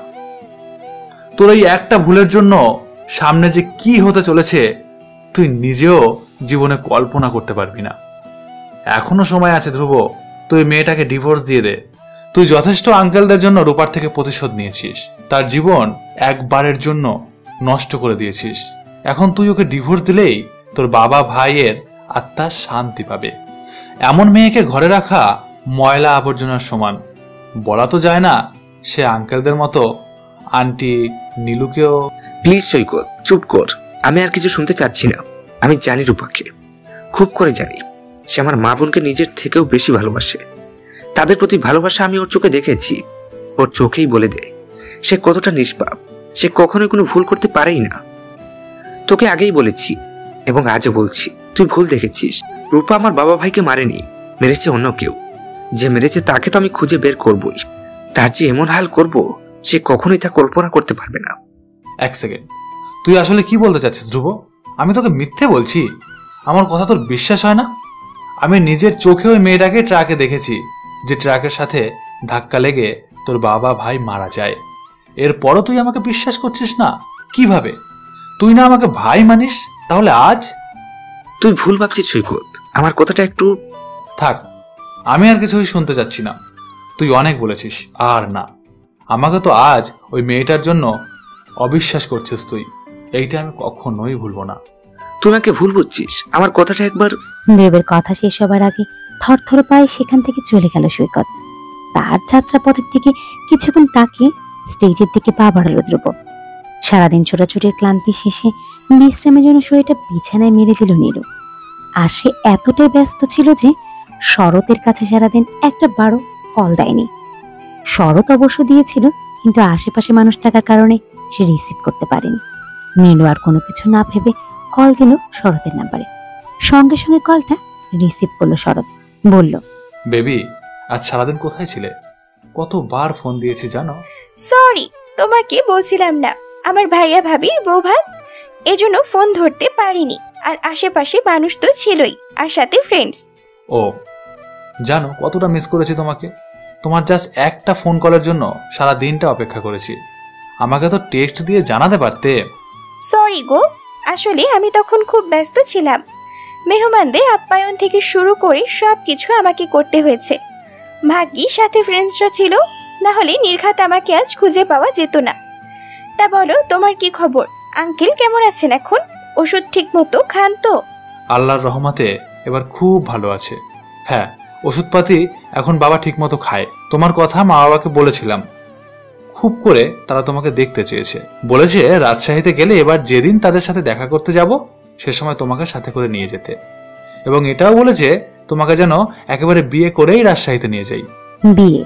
তোর এই একটা ভুলের জন্য সামনে যে কি হতে চলেছে তুই নিজেও জীবনে কল্পনা করতে পারবি না। এখনো সময় আছে ধ্রুব, তুই মেয়েটাকে ডিভোর্স দিয়ে দে। তুই যথেষ্ট আঙ্কেলদের জন্য রূপার থেকে প্রতিশোধ নিয়েছিস, তার জীবন একবারের জন্য নষ্ট করে দিয়েছিস। এখন তুই ওকে ডিভোর্স দিলেই তোর বাবা ভাইয়ের আত্মা শান্তি পাবে। এমন মেয়েকে ঘরে রাখা ময়লা আবর্জনার সমান। বলা তো যায় না সে আঙ্কেলদের মতো আন্টি নীলুকেও। প্লিজ সৈকত, চুপ কর। আমি আর কিছু শুনতে চাচ্ছি না। আমি জানি রূপাকে, খুব করে জানি। সে আমার মা বোনকে নিজের থেকেও বেশি ভালোবাসে। তাদের প্রতি ভালোবাসা আমি ওর চোখে দেখেছি। ওর চোখেই বলে দেয় সে কতটা নিষ্পাপ। সে কখনোই কোনো ভুল করতে পারেই না। তোকে আগেই বলেছি এবং আজও বলছি, তুই ভুল দেখেছিস। রূপা আমার বাবা ভাইকে মারেনি, মেরেছে অন্য কেউ। যে মেরেছে তাকে তো আমি খুঁজে বের করবই। তার যে এমন হাল করব সে কখনোই তা কল্পনা করতে পারবে না। এক সেকেন্ড, তুই আসলে কি বলতে চাচ্ছিস ধ্রুব? আমি তোকে মিথ্যে বলছি? আমার কথা তোর বিশ্বাস হয় না? আমি নিজের চোখে ওই মেয়েটাকে ট্রাকে দেখেছি, যে ট্রাকের সাথে ধাক্কা লেগে তোর বাবা ভাই মারা যায়। এরপরও তুই আমাকে বিশ্বাস করছিস না? কিভাবে? তুই না আমাকে ভাই মানিস, তাহলে আজ? তুই ভুল ভাবছিস সৈকত, আমার কথাটা একটু থাক। আমি আর কিছুই শুনতে চাচ্ছি না। তুই অনেক বলেছিস, আর না। আমাকে তো আজ ওই মেয়েটার জন্য অবিশ্বাস করছিস তুই। এইটা আমি কখনোই ভুলবো না। তুই আমাকে ভুল বুঝছিস, আমার কথাটা একবার। ধ্রুবের কথা শেষ হবার আগে থরথর পায়ে সেখান থেকে চলে গেল সৈকত। তার যাত্রাপথের থেকে কিছুক্ষণ তাকিয়ে স্টেজের দিকে পা বাড়ালো ধ্রুব। সারাদিন ছোটাছুটির ক্লান্তি শেষে বিশ্রামের জন্য শরীরটা বিছানায় মেরে দিল নীলু। আর সে এতটাই ব্যস্ত ছিল যে শরতের কাছে সারাদিন একটা বারো কল দেয়নি। শরৎ অবশ্য দিয়েছিল, কিন্তু আশেপাশে মানুষ থাকার কারণে সে রিসিভ করতে পারেনি। নীলু আর কোনো কিছু না ভেবে কল দিল শরতের নাম্বারে। সঙ্গে সঙ্গে কলটা রিসিভ করলো শরৎ। বলল, বেবি, আজ সারাদিন কোথায় ছিলে? কতবার ফোন দিয়েছি জানো? সরি, তোমাকে বলছিলাম না, আমার ভাইয়া ভাবির বউ ভাত, এজন্য ফোন ধরতে পারিনি। আর আশেপাশে মানুষ তো ছিলই, আর সাথে ফ্রেন্ডস। ও জানো কতটা মিস করেছি তোমাকে। তোমার জাস্ট একটা ফোন কলের জন্য সারা দিনটা অপেক্ষা করেছি। আমাকে তো টেক্সট দিয়ে জানাতে পারতে। সরি গো, আসলে আমি তখন খুব ব্যস্ত ছিলাম। মেহমানদের আপ্যায়ন থেকে শুরু করে সব কিছু আমাকে করতে হয়েছে। ভাগ্যিস সাথে ফ্রেন্ডসরা ছিল, না হলে নির্ঘাত আমাকে আজ খুঁজে পাওয়া যেত না। তা বলো, তোমার কি খবর? আঙ্কেল কেমন আছেন এখন? ওষুধ ঠিক মতো খান তো? আল্লাহর রহমতে এবার খুব ভালো আছে। হ্যাঁ, ওষুধপাতি এখন বাবা ঠিক মতো খায়। তোমার কথা মা বাবাকে বলেছিলাম, খুব করে তারা তোমাকে দেখতে চেয়েছে। বলেছে রাজশাহীতে গেলে এবার যেদিন তাদের সাথে দেখা করতে যাব সে সময় তোমাকে সাথে করে নিয়ে যেতে, এবং এটাও বলেছে তোমাকে যেন একেবারে বিয়ে করেই রাজশাহীতে নিয়ে যাই। বিয়ে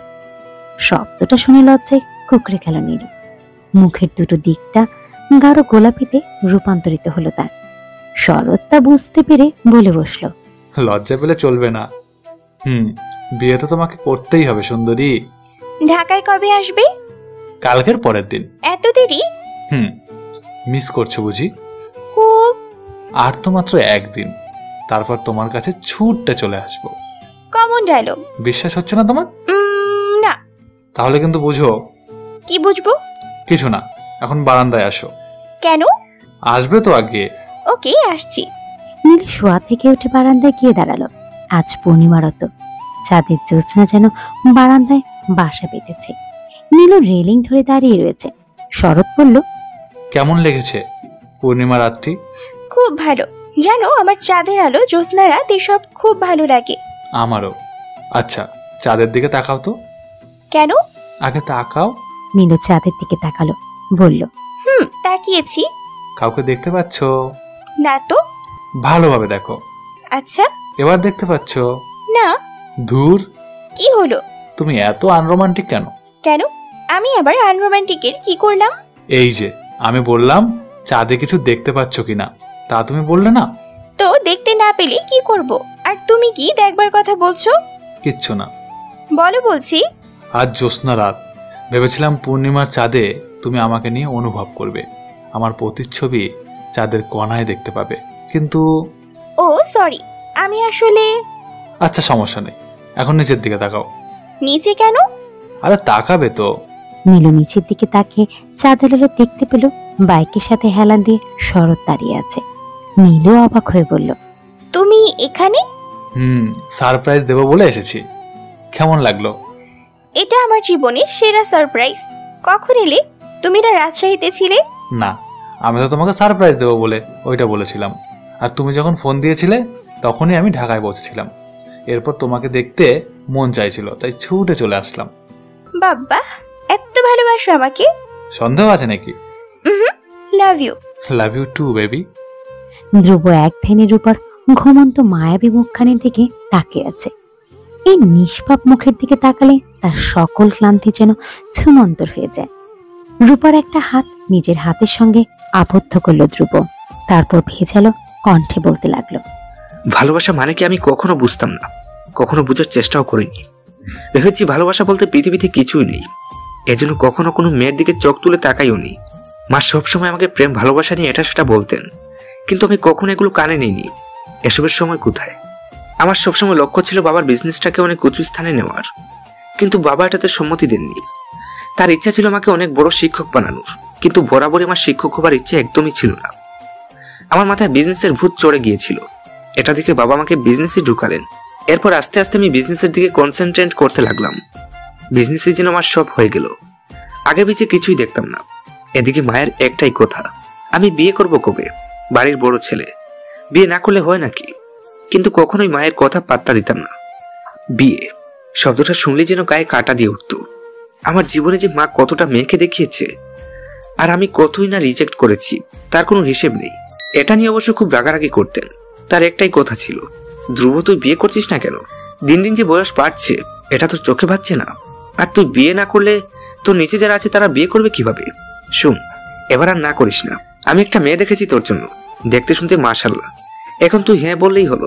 শব্দটা শুনে লজ্জায় কুকড়ে গেল নীলু। মুখের দুটো দিকটা গাঢ় গোলাপিতে রূপান্তরিত হলো তার। শরৎ তা বুঝতে পেরে বলে বসলো, লজ্জা পেলে চলবে না। হুম, বিয়ে তো তোমাকে করতেই হবে সুন্দরী। ঢাকায় কবে আসবে? কালকের পরের দিন। এত দেরি? হুম, মিস করছো বুঝি? খুব। আর তো মাত্র একদিন, তারপর তোমার কাছে ছুটতে চলে আসবো। Common dialogue. বিশ্বাস হচ্ছে না তোমার? না। তাহলে কিন্তু বুঝো। কি বুঝবো? কিছু না, এখন বারান্দায় আসো। কেন? আসবে তো আগে। ওকে, আসছি। নীলু শোয়া থেকে উঠে বারান্দায় গিয়ে দাঁড়ালো। আজ পূর্ণিমার রাত, চাঁদের জ্যোৎস্না যেন বারান্দায় বাসা বেঁধেছে। নীলু রেলিং ধরে দাঁড়িয়ে রয়েছে। শরৎ বলল, কেমন লেগেছে পূর্ণিমা রাতটি? খুব ভালো। জানো, আমার চাঁদের আলো, জ্যোৎস্না রাত এসব খুব ভালো লাগে। আমারও। আচ্ছা, চাঁদের দিকে তাকাও তো। কেন? আগে তাকাও। নীলু চাঁদের দিকে তাকালো, বলল, হুম, তাকিয়েছি। কাউকে দেখতে পাচ্ছ? না তো। ভালোভাবে দেখো। আচ্ছা। এবার দেখতে পাচ্ছ? না। ধুর, কি হলো? তুমি এত আনরোমান্টিক কেন? কেন? আমি আবার আনরোমান্টিকের কি করলাম? এই যে আমি বললাম চাঁদে কিছু দেখতে পাচ্ছ কিনা, তা তুমি বললে না। তো দেখতে না পেলে কি করব? আর তুমি কি দেখবার কথা বলছো? কিচ্ছু না। বলো বলছি। আজ জ্যোৎস্না রাত, ভেবেছিলাম পূর্ণিমার চাঁদে তুমি আমাকে নিয়ে অনুভব করবে, আমার প্রতিচ্ছবি চাঁদের কণায় দেখতে পাবে, কিন্তু ও সরি, আমি আসলে। আচ্ছা, সমস্যা নেই, এখন নিচের দিকে তাকাও। নিচে কেন? আরে তাকাবে তো। নীলু নিচের দিকে তাকিয়ে চাঁদের আলো দেখতে পেল বাইকের সাথে হেলান দিয়ে শরৎ দাঁড়িয়ে আছে। নীলু অবাক হয়ে বলল, তুমি এখানে? হুম, সারপ্রাইজ দেবো বলে এসেছি। কেমন লাগলো? এটা আমার জীবনের সেরা সারপ্রাইজ। কখন এলে? তুমি না রাজশাহীতে ছিলে? না, আমি তো তোমাকে সারপ্রাইজ দেবো বলে ওইটা বলেছিলাম। আর তুমি যখন ফোন দিয়েছিলে তখনই আমি ঢাকায় পৌঁছেছিলাম। এরপর তোমাকে দেখতে মন চাইছিল, তাই ছুটে চলে আসলাম। বাবা, এত ভালোবাসো আমাকে? সন্দেহ আছে নাকি? Love you. Love you too baby. Dhruv এক ধ্যানের উপর ঘুমন্ত মায়াবী মুখখানের দিকে তাকিয়ে আছে। এই নিষ্পাপ মুখের দিকে তাকালে তার সকল ক্লান্তি যেন ছুমন্তর হয়ে যায়। রূপার একটা হাত নিজের হাতের সঙ্গে আবদ্ধ করলো ধ্রুব, তারপর ভেজালো কণ্ঠে বলতে লাগলো, ভালোবাসা মানে কি আমি কখনো বুঝতাম না, কখনো বুঝার চেষ্টাও করিনি। ভেবেছি ভালোবাসা বলতে পৃথিবীতে কিছুই নেই, এজন্য কখনো কোনো মেয়ের দিকে চোখ তুলে তাকাইও নি। মা সবসময় আমাকে প্রেম ভালোবাসা নিয়ে এটা সেটা বলতেন, কিন্তু আমি কখনো এগুলো কানে নিইনি। এসবের সময় কোথায়? আমার সবসময় লক্ষ্য ছিল বাবার বিজনেসটাকে অনেক উঁচু স্থানে নেওয়ার, কিন্তু বাবা এটাতে সম্মতি দেননি। তার ইচ্ছা ছিল আমাকে অনেক বড় শিক্ষক বানানোর, কিন্তু বরাবরই আমার শিক্ষক হবার ইচ্ছে একদমই ছিল না। আমার মাথায় বিজনেসের ভূত চড়ে গিয়েছিল, এটা দেখে বাবা আমাকে বিজনেসে ঢুকালেন। এরপর আস্তে আস্তে আমি বিজনেসের দিকে কনসেন্ট্রেট করতে লাগলাম। বিজনেসই যেন আমার সব হয়ে গেল, আগে পিছে কিছুই দেখতাম না। এদিকে মায়ের একটাই কথা, আমি বিয়ে করব কবে, বাড়ির বড় ছেলে, বিয়ে না করলে হয় নাকি? কিন্তু কখনোই মায়ের কথা পাত্তা দিতাম না। বিয়ে শব্দটা শুনলে যেন গায়ে কাটা দিয়ে উঠত। আমার জীবনে যে মা কতটা মেয়েকে দেখিয়েছে, আর আমি কতই না রিজেক্ট করেছি তার কোনো হিসেব নেই। এটা নিয়ে অবশ্য খুব রাগারাগি করতেন। তার একটাই কথা ছিল, ধ্রুব তুই বিয়ে করছিস না কেন? দিন দিন যে বয়স বাড়ছে এটা তোর চোখে ভাবছে না? আর তুই বিয়ে না করলে তোর নিচে যারা আছে তারা বিয়ে করবে কিভাবে? শুন, এবার আর না করিস না। আমি একটা মেয়ে দেখেছি তোর জন্য, দেখতে শুনতে মাশাআল্লাহ। এখন তুই হ্যাঁ বললেই হলো।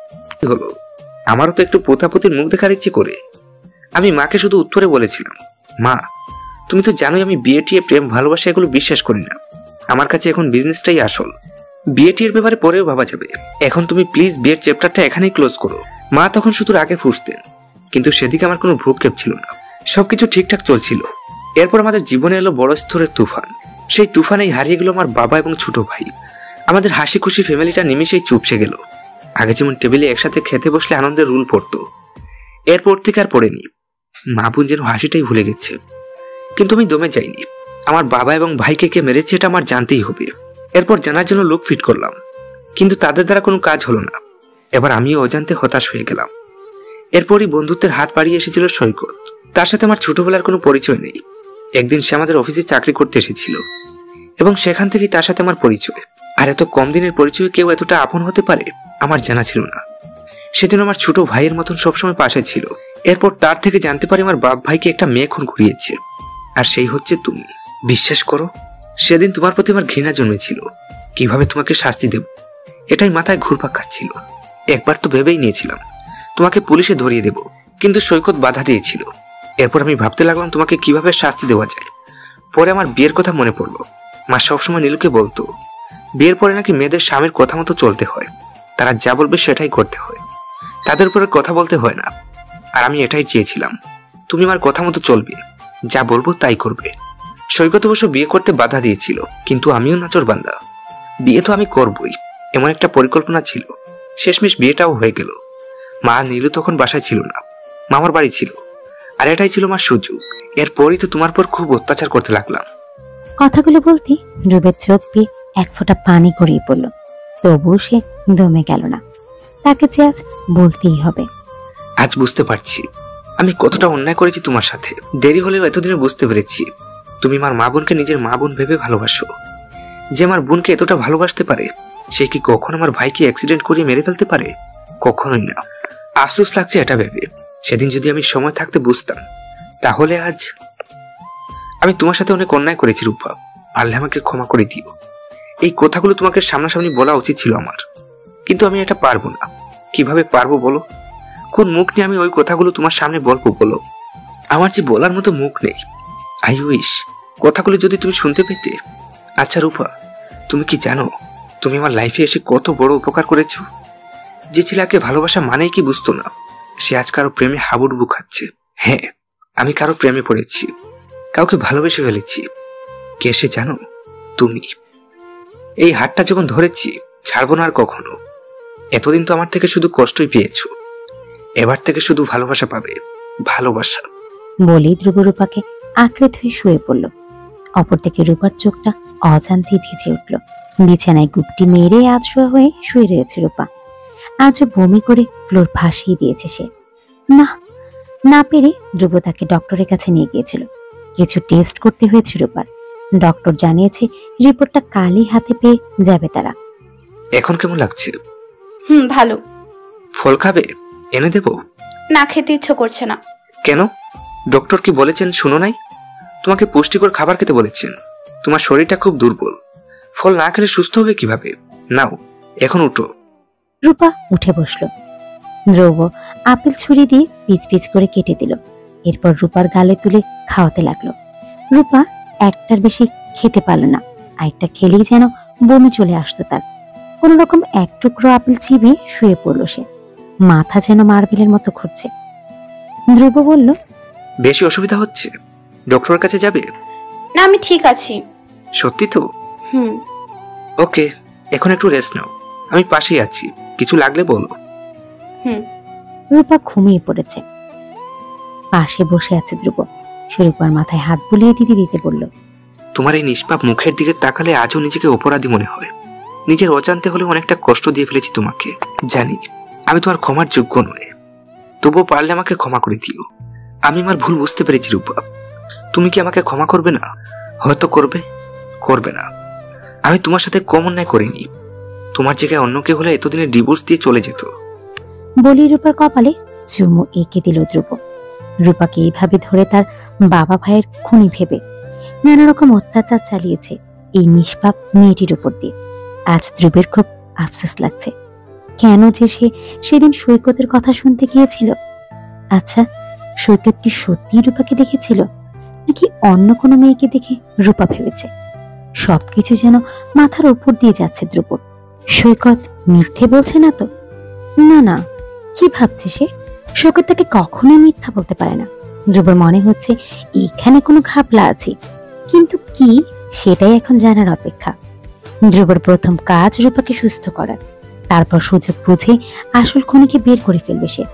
হলো আমারও তো একটু পোতাপতির মুখ দেখার ইচ্ছে করে। আমি মাকে শুধু উত্তরে বলেছিলাম, মা তুমি তো জানোই আমি বিয়ে টিয়ে প্রেম ভালোবাসা এগুলো বিশ্বাস করি না। আমার কাছে এখন বিজনেসটাই আসল। বিয়ে টিয়ের ব্যাপারে পরেও ভাবা যাবে। এখন তুমি প্লিজ বিয়ের চ্যাপ্টারটা এখানেই ক্লোজ করো। মা তখন শুধু আগে ফুসতেন, কিন্তু সেদিকে আমার কোনো ভ্রুক্ষেপ ছিল না। সবকিছু ঠিকঠাক চলছিল। এরপর আমাদের জীবনে এলো বড় স্তরের তুফান। সেই তুফানেই হারিয়ে গেল আমার বাবা এবং ছোট ভাই। আমাদের হাসি খুশি ফ্যামিলিটা নিমেষেই চুপসে গেল। আগে যেমন টেবিলে একসাথে খেতে বসলে আনন্দের রুল পড়তো, এরপর থেকে আর পড়েনি। মা বোন যেন হাসিটাই ভুলে গেছে। কিন্তু আমি দমে যাইনি। আমার বাবা এবং ভাইকে কে মেরেছে এটা আমার জানতেই হবে। এরপর জানার জন্য লোক ফিট করলাম, কিন্তু তাদের দ্বারা কোনো কাজ হলো না। এবার আমিও অজান্তে হতাশ হয়ে গেলাম। এরপরই বন্ধুত্বের হাত বাড়িয়ে এসেছিল সৈকত। তার সাথে আমার ছোটবেলার কোনো পরিচয় নেই। একদিন সে আমাদের অফিসে চাকরি করতে এসেছিল এবং সেখান থেকেই তার সাথে আমার পরিচয়। আর এত কম দিনের পরিচয়ে কেউ এতটা আপন হতে পারে আমার জানা ছিল না। সেদিন আমার ছোট ভাইয়ের মতন সবসময় পাশে ছিল। এরপর তার থেকে জানতে পারি আমার বাপ ভাইকে একটা মেয়ে খুন করিয়েছে, আর সেই হচ্ছে তুমি। বিশ্বাস করো, সেদিন তোমার প্রতি আমার ঘৃণা জন্মেছিল। কিভাবে তোমাকে শাস্তি দেব এটাই মাথায় ঘুরপাক খাচ্ছিল। একবার তো ভেবেই নিয়েছিলাম তোমাকে পুলিশে ধরিয়ে দেব, কিন্তু সৈকত বাধা দিয়েছিল। এরপর আমি ভাবতে লাগলাম তোমাকে কিভাবে শাস্তি দেওয়া যায়। পরে আমার বিয়ের কথা মনে পড়লো। মা সবসময় নীলুকে বলতো বিয়ের পরে নাকি মেয়েদের স্বামীর কথা মতো চলতে হয়, তারা যা বলবে সেটাই করতে হয়, তাদের উপরে কথা বলতে হয় না। আর আমি এটাই চেয়েছিলাম, তুমি আমার কথা মতো চলবে, যা বলবো তাই করবে। সৈকত অবশ্য বিয়ে করতে বাধা দিয়েছিল, কিন্তু আমিও নাচরবান্দা। বিয়ে তো আমি করবই, এমন একটা পরিকল্পনা ছিল। শেষমেশ বিয়েটাও হয়ে গেল। মা নীলু তখন বাসায় ছিল না, মামার বাড়ি ছিল। আর এটাই ছিল আমার সুযোগ। এরপরই তো তোমার পর খুব অত্যাচার করতে লাগলাম। কথাগুলো বলতে ধ্রুবের চোখ দিয়ে এক ফোঁটা পানি গড়িয়ে পড়ল। তবুও সে দমে গেল না। তাকে যে আজ বলতেই হবে। আজ বুঝতে পারছি আমি কতটা অন্যায় করেছি তোমার সাথে। দেরি হলেও এতদিনে বুঝতে পেরেছি তুমি আমার মা বোনকে নিজের মা বোন ভেবে ভালোবাসো। যে আমার বোনকে এতটা ভালোবাসতে পারে সে কি কখন আমার ভাইকে অ্যাক্সিডেন্ট করিয়ে মেরে ফেলতে পারে? কখনোই না। আফসোস লাগছে এটা ভেবে। সেদিন যদি আমি সময় থাকতে বুঝতাম, তাহলে আজ। আমি তোমার সাথে অনেক অন্যায় করেছি রূপা, পারলে আমাকে ক্ষমা করে দিও। এই কথাগুলো তোমাকে সামনাসামনি বলা উচিত ছিল আমার, কিন্তু আমি এটা পারবো না। কিভাবে পারবো বলো? কোন মুখ নিয়ে আমি ওই কথাগুলো তোমার সামনে বলবো বলো? আমার যে বলার মতো মুখ নেই। আই উইশ কথাগুলো যদি তুমি শুনতে পেতে। আচ্ছা রূপা, তুমি কি জানো তুমি আমার লাইফে এসে কত বড় উপকার করেছো? যে ছেলেকে ভালোবাসা মানেই কি বুঝতো না, সে আজ কারো প্রেমে হাবুডুবু খাচ্ছে। হ্যাঁ, আমি কারো প্রেমে পড়েছি, কাউকে ভালোবেসে ফেলেছি। কে সে জানো? তুমি। এই হাতটা যখন ধরেছি ছাড়বো না আর কখনো। এতদিন তো আমার থেকে শুধু কষ্টই পেয়েছো, এবার থেকে শুধু ভালোবাসা পাবে। ভালোবাসা বলেই ধ্রুব রূপাকে আঁকড়ে ধুয়ে শুয়ে পড়ল। অপরদিকে রূপার চোখটা অজান্তে ভিজে উঠল। বিছানায় গুপটি মেরে আজশোয়া হয়ে শুয়ে রয়েছে রূপা। আজও বমি করে ফ্লোর ভাসিয়ে দিয়েছে সে। না না পেরে ধ্রুব তাকে ডক্টরের কাছে নিয়ে গিয়েছিল। কিছু টেস্ট করতে হয়েছে রূপার। ডক্টর জানিয়েছে রিপোর্টটা কালই হাতে পেয়ে যাবে তারা। এখন কেমন লাগছে? হুম, ভালো। ফল খাবে? এনে দেবো? না, খেতে ইচ্ছে করছে না। কেন? ডক্টর কি বলেছেন শুনো নাই? তোমাকে পুষ্টিকর খাবার খেতে বলেছেন। তোমার শরীরটা খুব দুর্বল, ফল না খেলে সুস্থ হবে কিভাবে? নাও এখন উঠো। রূপা উঠে বসল। ধ্রুব আপেল ছুরি দিয়ে পিচ পিচ করে কেটে দিল। এরপর রূপার গালে তুলে খাওয়াতে লাগলো। রূপা একটার বেশি খেতে পারল না। আরেকটা খেলেই যেন বমি চলে আসতো তার। কোন রকম এক টুকরো আপেল চিবিয়ে শুয়ে পড়ল সে। মাথা যেন মার্বেলের মতো ঘুরছে। ধ্রুব বলল, বেশি অসুবিধা হচ্ছে? ডক্টরের কাছে যাবে? না, আমি ঠিক আছি। সত্যি তো? হুম। ওকে, এখন একটু রেস্ট নাও, আমি পাশেই আছি, কিছু লাগলে বলো। হুম। রূপা ঘুমিয়ে পড়েছে। পাশে বসে আছে ধ্রুব। সে রূপার মাথায় হাত বুলিয়ে দিতে দিতে বলল, তোমার এই নিষ্পাপ মুখের দিকে তাকালে আজও নিজেকে অপরাধী মনে হয়। নিজের অজান্তে হলে অনেকটা কষ্ট দিয়ে ফেলেছি তোমাকে। জানি আমি তোমার ক্ষমার যোগ্য নয়, তবুও পারলে আমাকে ক্ষমা করে দিও। আমি আমার ভুল বুঝতে পেরেছি রূপা। তুমি কি আমাকে ক্ষমা করবে না? হয়তো করবে, করবে না। আমি তোমার সাথে কম অন্যায় করিনি। তোমার জায়গায় অন্য কেউ হলে এতদিনে ডিভোর্স দিয়ে চলে যেত। বলি রূপার কপালে চুমু এঁকে দিল ধ্রুব। রূপাকে এইভাবে ধরে তার বাবা ভাইয়ের খুনি ভেবে নানা রকম অত্যাচার চালিয়েছে এই নিষ্পাপ মেয়েটির উপর দিয়ে। আজ ধ্রুবের খুব আফসোস লাগছে। কেন যে সে সেদিন সৈকতের কথা শুনতে গিয়েছিল? আচ্ছা, সৈকত কি সত্যিই রূপাকে দেখেছিল, নাকি অন্য কোনো মেয়েকে দেখে রূপা ভেবেছে? সবকিছু যেন মাথার উপর দিয়ে যাচ্ছে ধ্রুবর। সৈকত মিথ্যে বলছে না তো? না না, কি ভাবছে সে? সৈকত তাকে কখনোই মিথ্যা বলতে পারে না। ধ্রুবর মনে হচ্ছে এখানে কোনো ঘাপলা আছে, কিন্তু কি সেটাই এখন জানার অপেক্ষা। ধ্রুবর প্রথম কাজ রূপাকে সুস্থ করার, তারপর সুযোগ বুঝে আসল খুনিকে বের করে ফেলবে সে।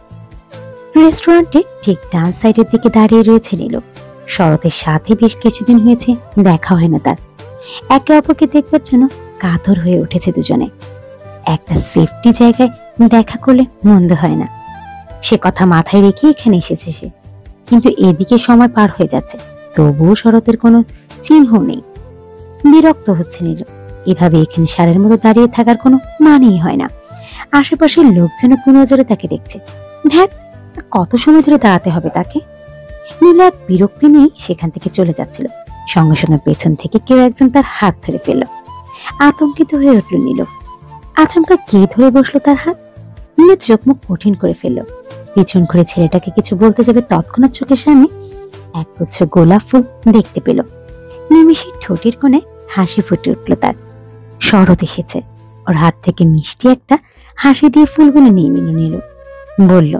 রেস্টুরেন্টে ঠিক ডান সাইডের দিকে দাঁড়িয়ে রয়েছে নীলু। শরতের সাথে বেশ কিছুদিন হয়েছে দেখা হয় না তার। একে অপরকে দেখবার জন্য কাতর হয়ে উঠেছে দুজনে। একটা সেফটি জায়গায় দেখা করলে মন্দ হয় না, সে কথা মাথায় রেখে এখানে এসেছে সে। কিন্তু এদিকে সময় পার হয়ে যাচ্ছে, তবুও শরতের কোনো চিহ্ন নেই। বিরক্ত হচ্ছে নীলু। এভাবে এখানে সারের মতো দাঁড়িয়ে থাকার কোনো মানেই হয় না। আশেপাশের লোকজন কোন নজরে তাকে দেখছে। ধ্যাত, কত সময় ধরে দাঁড়াতে হবে তাকে? নীলু এক বিরক্তি নিয়ে সেখান থেকে চলে যাচ্ছিল। সঙ্গে সঙ্গে পেছন থেকে কেউ একজন তার হাত ধরে ফেলল। আতঙ্কিত হয়ে উঠল নীলু। আচমকা কে ধরে বসলো তার হাত? নীলু চোখ মুখ কঠিন করে ফেলল। পিছন ঘুরে ছেলেটাকে কিছু বলতে যাবে, তৎক্ষণাৎ চোখের সামনে এক গুচ্ছ গোলাপ ফুল দেখতে পেল। নিমিষে ঠোঁটের কোণে হাসি ফুটে উঠল তার। শরৎ এসেছে। ওর হাত থেকে মিষ্টি একটা হাসি দিয়ে ফুলগুলো নিয়ে নিল নীলু। বলল,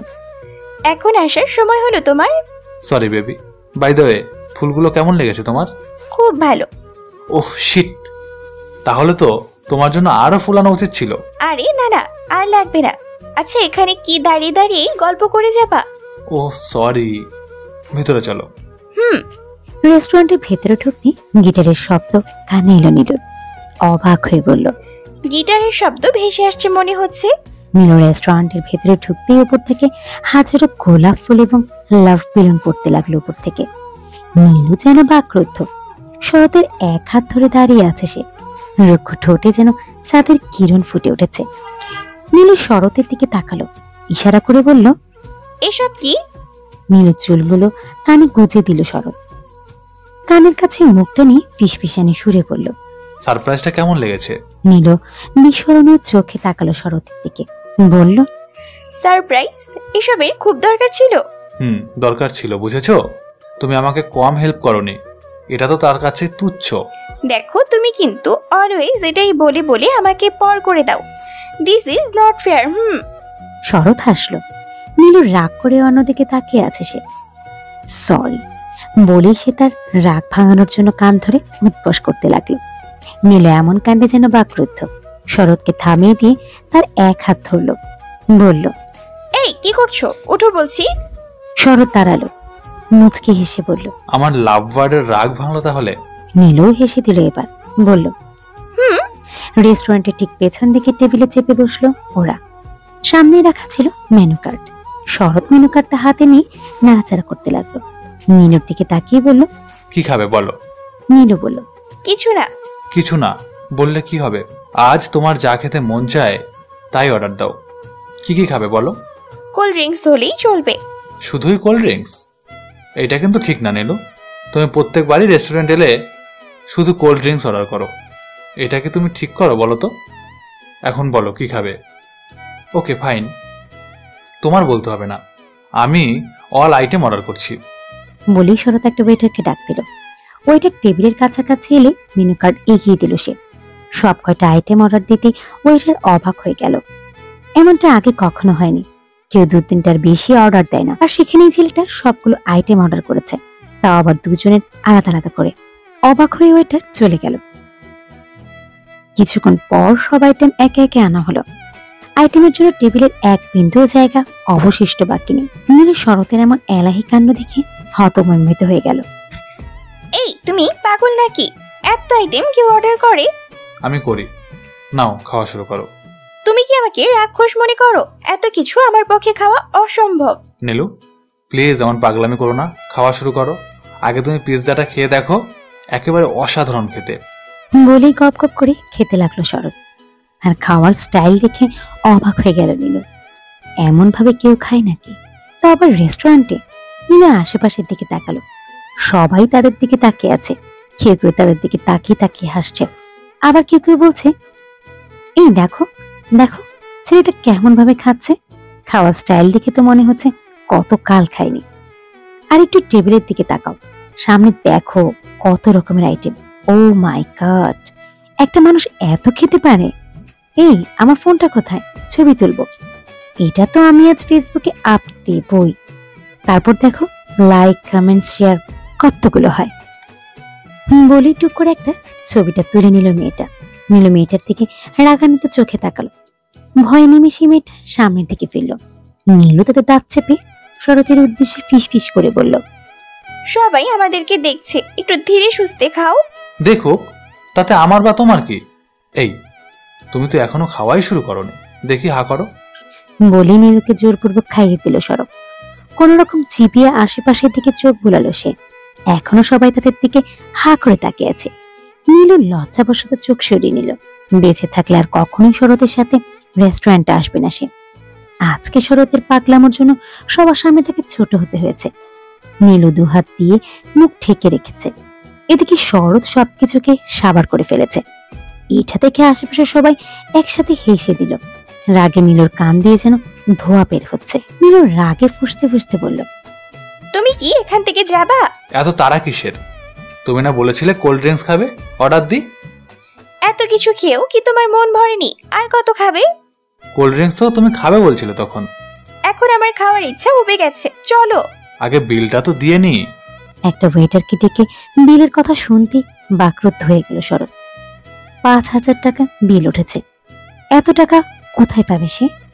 এখন আসার সময় হলো তোমার। Sorry baby. By the way, ফুলগুলো কেমন লেগেছে তোমার? খুব ভালো। ওহ শিট, তাহলে তো তোমার জন্য আরো ফুল আনা উচিত ছিল। আরে না না, আর লাগবে না। আচ্ছা, এখানে কি দাঁড়িয়ে দাঁড়িয়ে গল্প করে যাবা? ওহ সরি, ভিতরে চলো। হুম। রেস্টুরেন্টের ভেতরে ঢুকতে গিটারের শব্দ কানে এলো নীলুর। অবাক হয়ে বলল, গিটারের শব্দ ভেসে আসছে মনে হচ্ছে। নীলু রেস্টুরেন্টের ভেতরে ঢুকতেই উপর থেকে হাজারো গোলাপ ফুল এবং লাভ বেলুন পড়তে লাগলো উপর থেকে। নীলু যেন বাক্রুদ্ধ। শরতের এক হাত ধরে দাঁড়িয়ে আছে সে। রুক্ষ ঠোঁটে যেন চাঁদের কিরণ ফুটে উঠেছে। নীলু শরতের দিকে তাকালো, ইশারা করে বলল, এসব কি? নীলু চুলগুলো কানে গুজে দিল শরৎ। কানের কাছে মুখটা নিয়ে ফিসফিসানি সুরে বলল, সারপ্রাইজটা কেমন লেগেছে? নীলু বিস্মরণীয় চোখে তাকালো শরতের দিকে, বলল, সারপ্রাইজ? এসবের খুব দরকার ছিল। হুম, দরকার ছিল, বুঝেছো? তুমি আমাকে কম হেল্প করনি, এটা তো তার কাছে তুচ্ছ। দেখো, তুমি কিন্তু অলওয়েজ এটাই বলে বলে আমাকে পর করে দাও। This is not fair. হুম। শরৎ হাসলো। নীলু রাগ করে অন্যদিকে তাকিয়ে আছে সে। সরি বলেই সে তার রাগ ভাঙানোর জন্য কান ধরে উৎপস করতে লাগলো। নীলু এমন কাণ্ডে যেন বাক্রুদ্ধ। শরৎকে থামিয়ে দিয়ে তার এক হাত ধরলো, বলল, এই কি করছো? ওঠো বলছি। শরৎ দাঁড়ালো, মুচকি হেসে বলল, আমার লাভ বার্ডের রাগ ভাঙলো তাহলে? নীলু হেসে দিল এবার, বলল, হুম। রেস্টুরেন্টের ঠিক পেছন দিকে টেবিলে চেপে বসলো ওরা। সামনে রাখা ছিল মেনু কার্ড। শরৎ মেনু কার্ডটা হাতে নিয়ে নাড়াচাড়া করতে লাগলো। নীলুর দিকে তাকিয়ে বলল, কি খাবে বলো? নীলু বলল, কিছু না। কিছু না বললে কি হবে? আজ তোমার যা খেতে মন চায় তাই অর্ডার দাও। কি কি খাবে বলো? কোল্ড ড্রিঙ্কস হলেই চলবে। শুধুই কোল্ড ড্রিঙ্কস? এটা কিন্তু ঠিক না নীলু। তুমি প্রত্যেকবারই রেস্টুরেন্ট এলে শুধু কোল্ড ড্রিঙ্কস অর্ডার করো। এটা কি তুমি ঠিক করো বলো তো? এখন বলো কি খাবে? ওকে ফাইন, তোমার বলতে হবে না, আমি অল আইটেম অর্ডার করছি। বলেই শরৎ একটা ওয়েটারকে ডাক দিল। ওয়েটার টেবিলের কাছাকাছি এলে মেনু কার্ড এগিয়ে দিল সে। সব কয়টা আইটেম অর্ডার দিতে ওয়েটার অবাক হয়ে গেল। এমনটা আগে কখনো হয়নি। কেউ দু তিনটার বেশি অর্ডার দেয় না, আর সেখানেই ছেলেটা সবগুলো আইটেম অর্ডার করেছে, তাও আবার দুজনের আলাদা আলাদা করে। অবাক হয়ে ওয়েটার চলে গেল। কিছুক্ষণ পর সব আইটেম একে একে আনা হলো। আইটেমের জন্য টেবিলের এক বিন্দুও জায়গা অবশিষ্ট বাকি নেই। নীলু শরতের এমন এলাহি কাণ্ড দেখে হতভম্বিত হয়ে গেল। এই তুমি পাগল নাকি? এত আইটেম কেউ অর্ডার করে? আমি করি। নাও খাওয়া শুরু করো। তুমি কি আমাকে রাক্ষস মনে করো? এত কিছু আমার পক্ষে খাওয়া অসম্ভব। নীলু প্লিজ আমার পাগলামি করো না, খাওয়া শুরু করো। আগে তুমি পিৎজাটা খেয়ে দেখো, একেবারে অসাধারণ খেতে। বলেই গপ গপ করে খেতে লাগলো শরৎ। আর খাওয়ার স্টাইল দেখে অবাক হয়ে গেল নীলু। এমন ভাবে কেউ খায় নাকি, তা আবার রেস্টুরেন্টে? নীলু আশেপাশের দিকে তাকালো, সবাই তাদের দিকে তাকিয়ে আছে। কেউ কেউ তাদের দিকে তাকিয়ে তাকিয়ে হাসছে, আবার কেউ কেউ বলছে এই দেখো দেখো ছেলেটা কেমন ভাবে খাচ্ছে, খাওয়ার স্টাইল দেখে তো মনে হচ্ছে কত কাল খায়নি। আর একটু টেবিলের দিকে তাকাও, সামনে দেখো কত রকমের আইটেম। ও মাই গড, একটা মানুষ এত খেতে পারে? এই আমার ফোনটা কোথায়, ছবি তুলবো। এটা তো আমি আজ ফেসবুকে আপ দেবই। তারপর দেখো লাইক কমেন্ট শেয়ার কতগুলো হয়। বলি টুক করে একটা ছবিটা তুলে নিল মেয়েটা। নিল মেয়েটার দিকে রাগান্বিত চোখে তাকালো। ভয় নিমেষে মেয়েটা সামনের দিকে ফিরল। নীলু তাতে দাঁত চেপে শরতের উদ্দেশ্যে ফিস ফিস করে বলল, সবাই আমাদেরকে দেখছে, একটু ধীরে সুস্থে খাও। দেখো তাতে আমার বা তোমার কি? এই তুমি তো এখনো খাওয়াই শুরু করোনি, দেখি হা করো। বলে নীলুকে জোরপূর্বক খাইয়ে দিল শরৎ। কোন রকম চিবিয়ে আশেপাশের দিকে চোখ বুলালো সে। এখনো সবাই তাদের দিকে হা করে তাকিয়ে আছে। নীলু লজ্জাবশত চোখ সরিয়ে নিল। বেঁচে থাকলে আর কখনোই শরতের সাথে রেস্টুরেন্টে আসবে না সে। আজকে শরতের পাগলামোর জন্য সবার সামনে থেকে ছোট হতে হয়েছে। নীলু দুহাত দিয়ে মুখ ঠেকে রেখেছে। এদিকে শরৎ সবকিছুকে সাবার করে ফেলেছে। এটা দেখে আশেপাশে সবাই একসাথে হেসে দিল। রাগে নীলুর কান দিয়ে যেন ধোয়া বের হচ্ছে। নীলু রাগে ফুঁসতে ফুঁসতে বলল, তুমি কি এখান থেকে যাবা? এত তারা কিসের? তুমি না বলেছিলে কোল্ড ড্রিঙ্কস খাবে, অর্ডার দি। এত কিছু খেয়েও কি তোমার মন ভরেনি? আর কত খাবে? কোল্ড ড্রিঙ্কস তো তুমি খাবে বলছিলে তখন। এখন আমার খাওয়ার ইচ্ছা উবে গেছে, চলো। আগে বিলটা তো দিয়ে নি। একটা ওয়েটারকে ডেকে বিলের কথা শুনতে বাকরুদ্ধ হয়ে গেল শরৎ। পাঁচ হাজার টাকা বিল উঠেছে। এত টাকা কোথায় পাবে সে?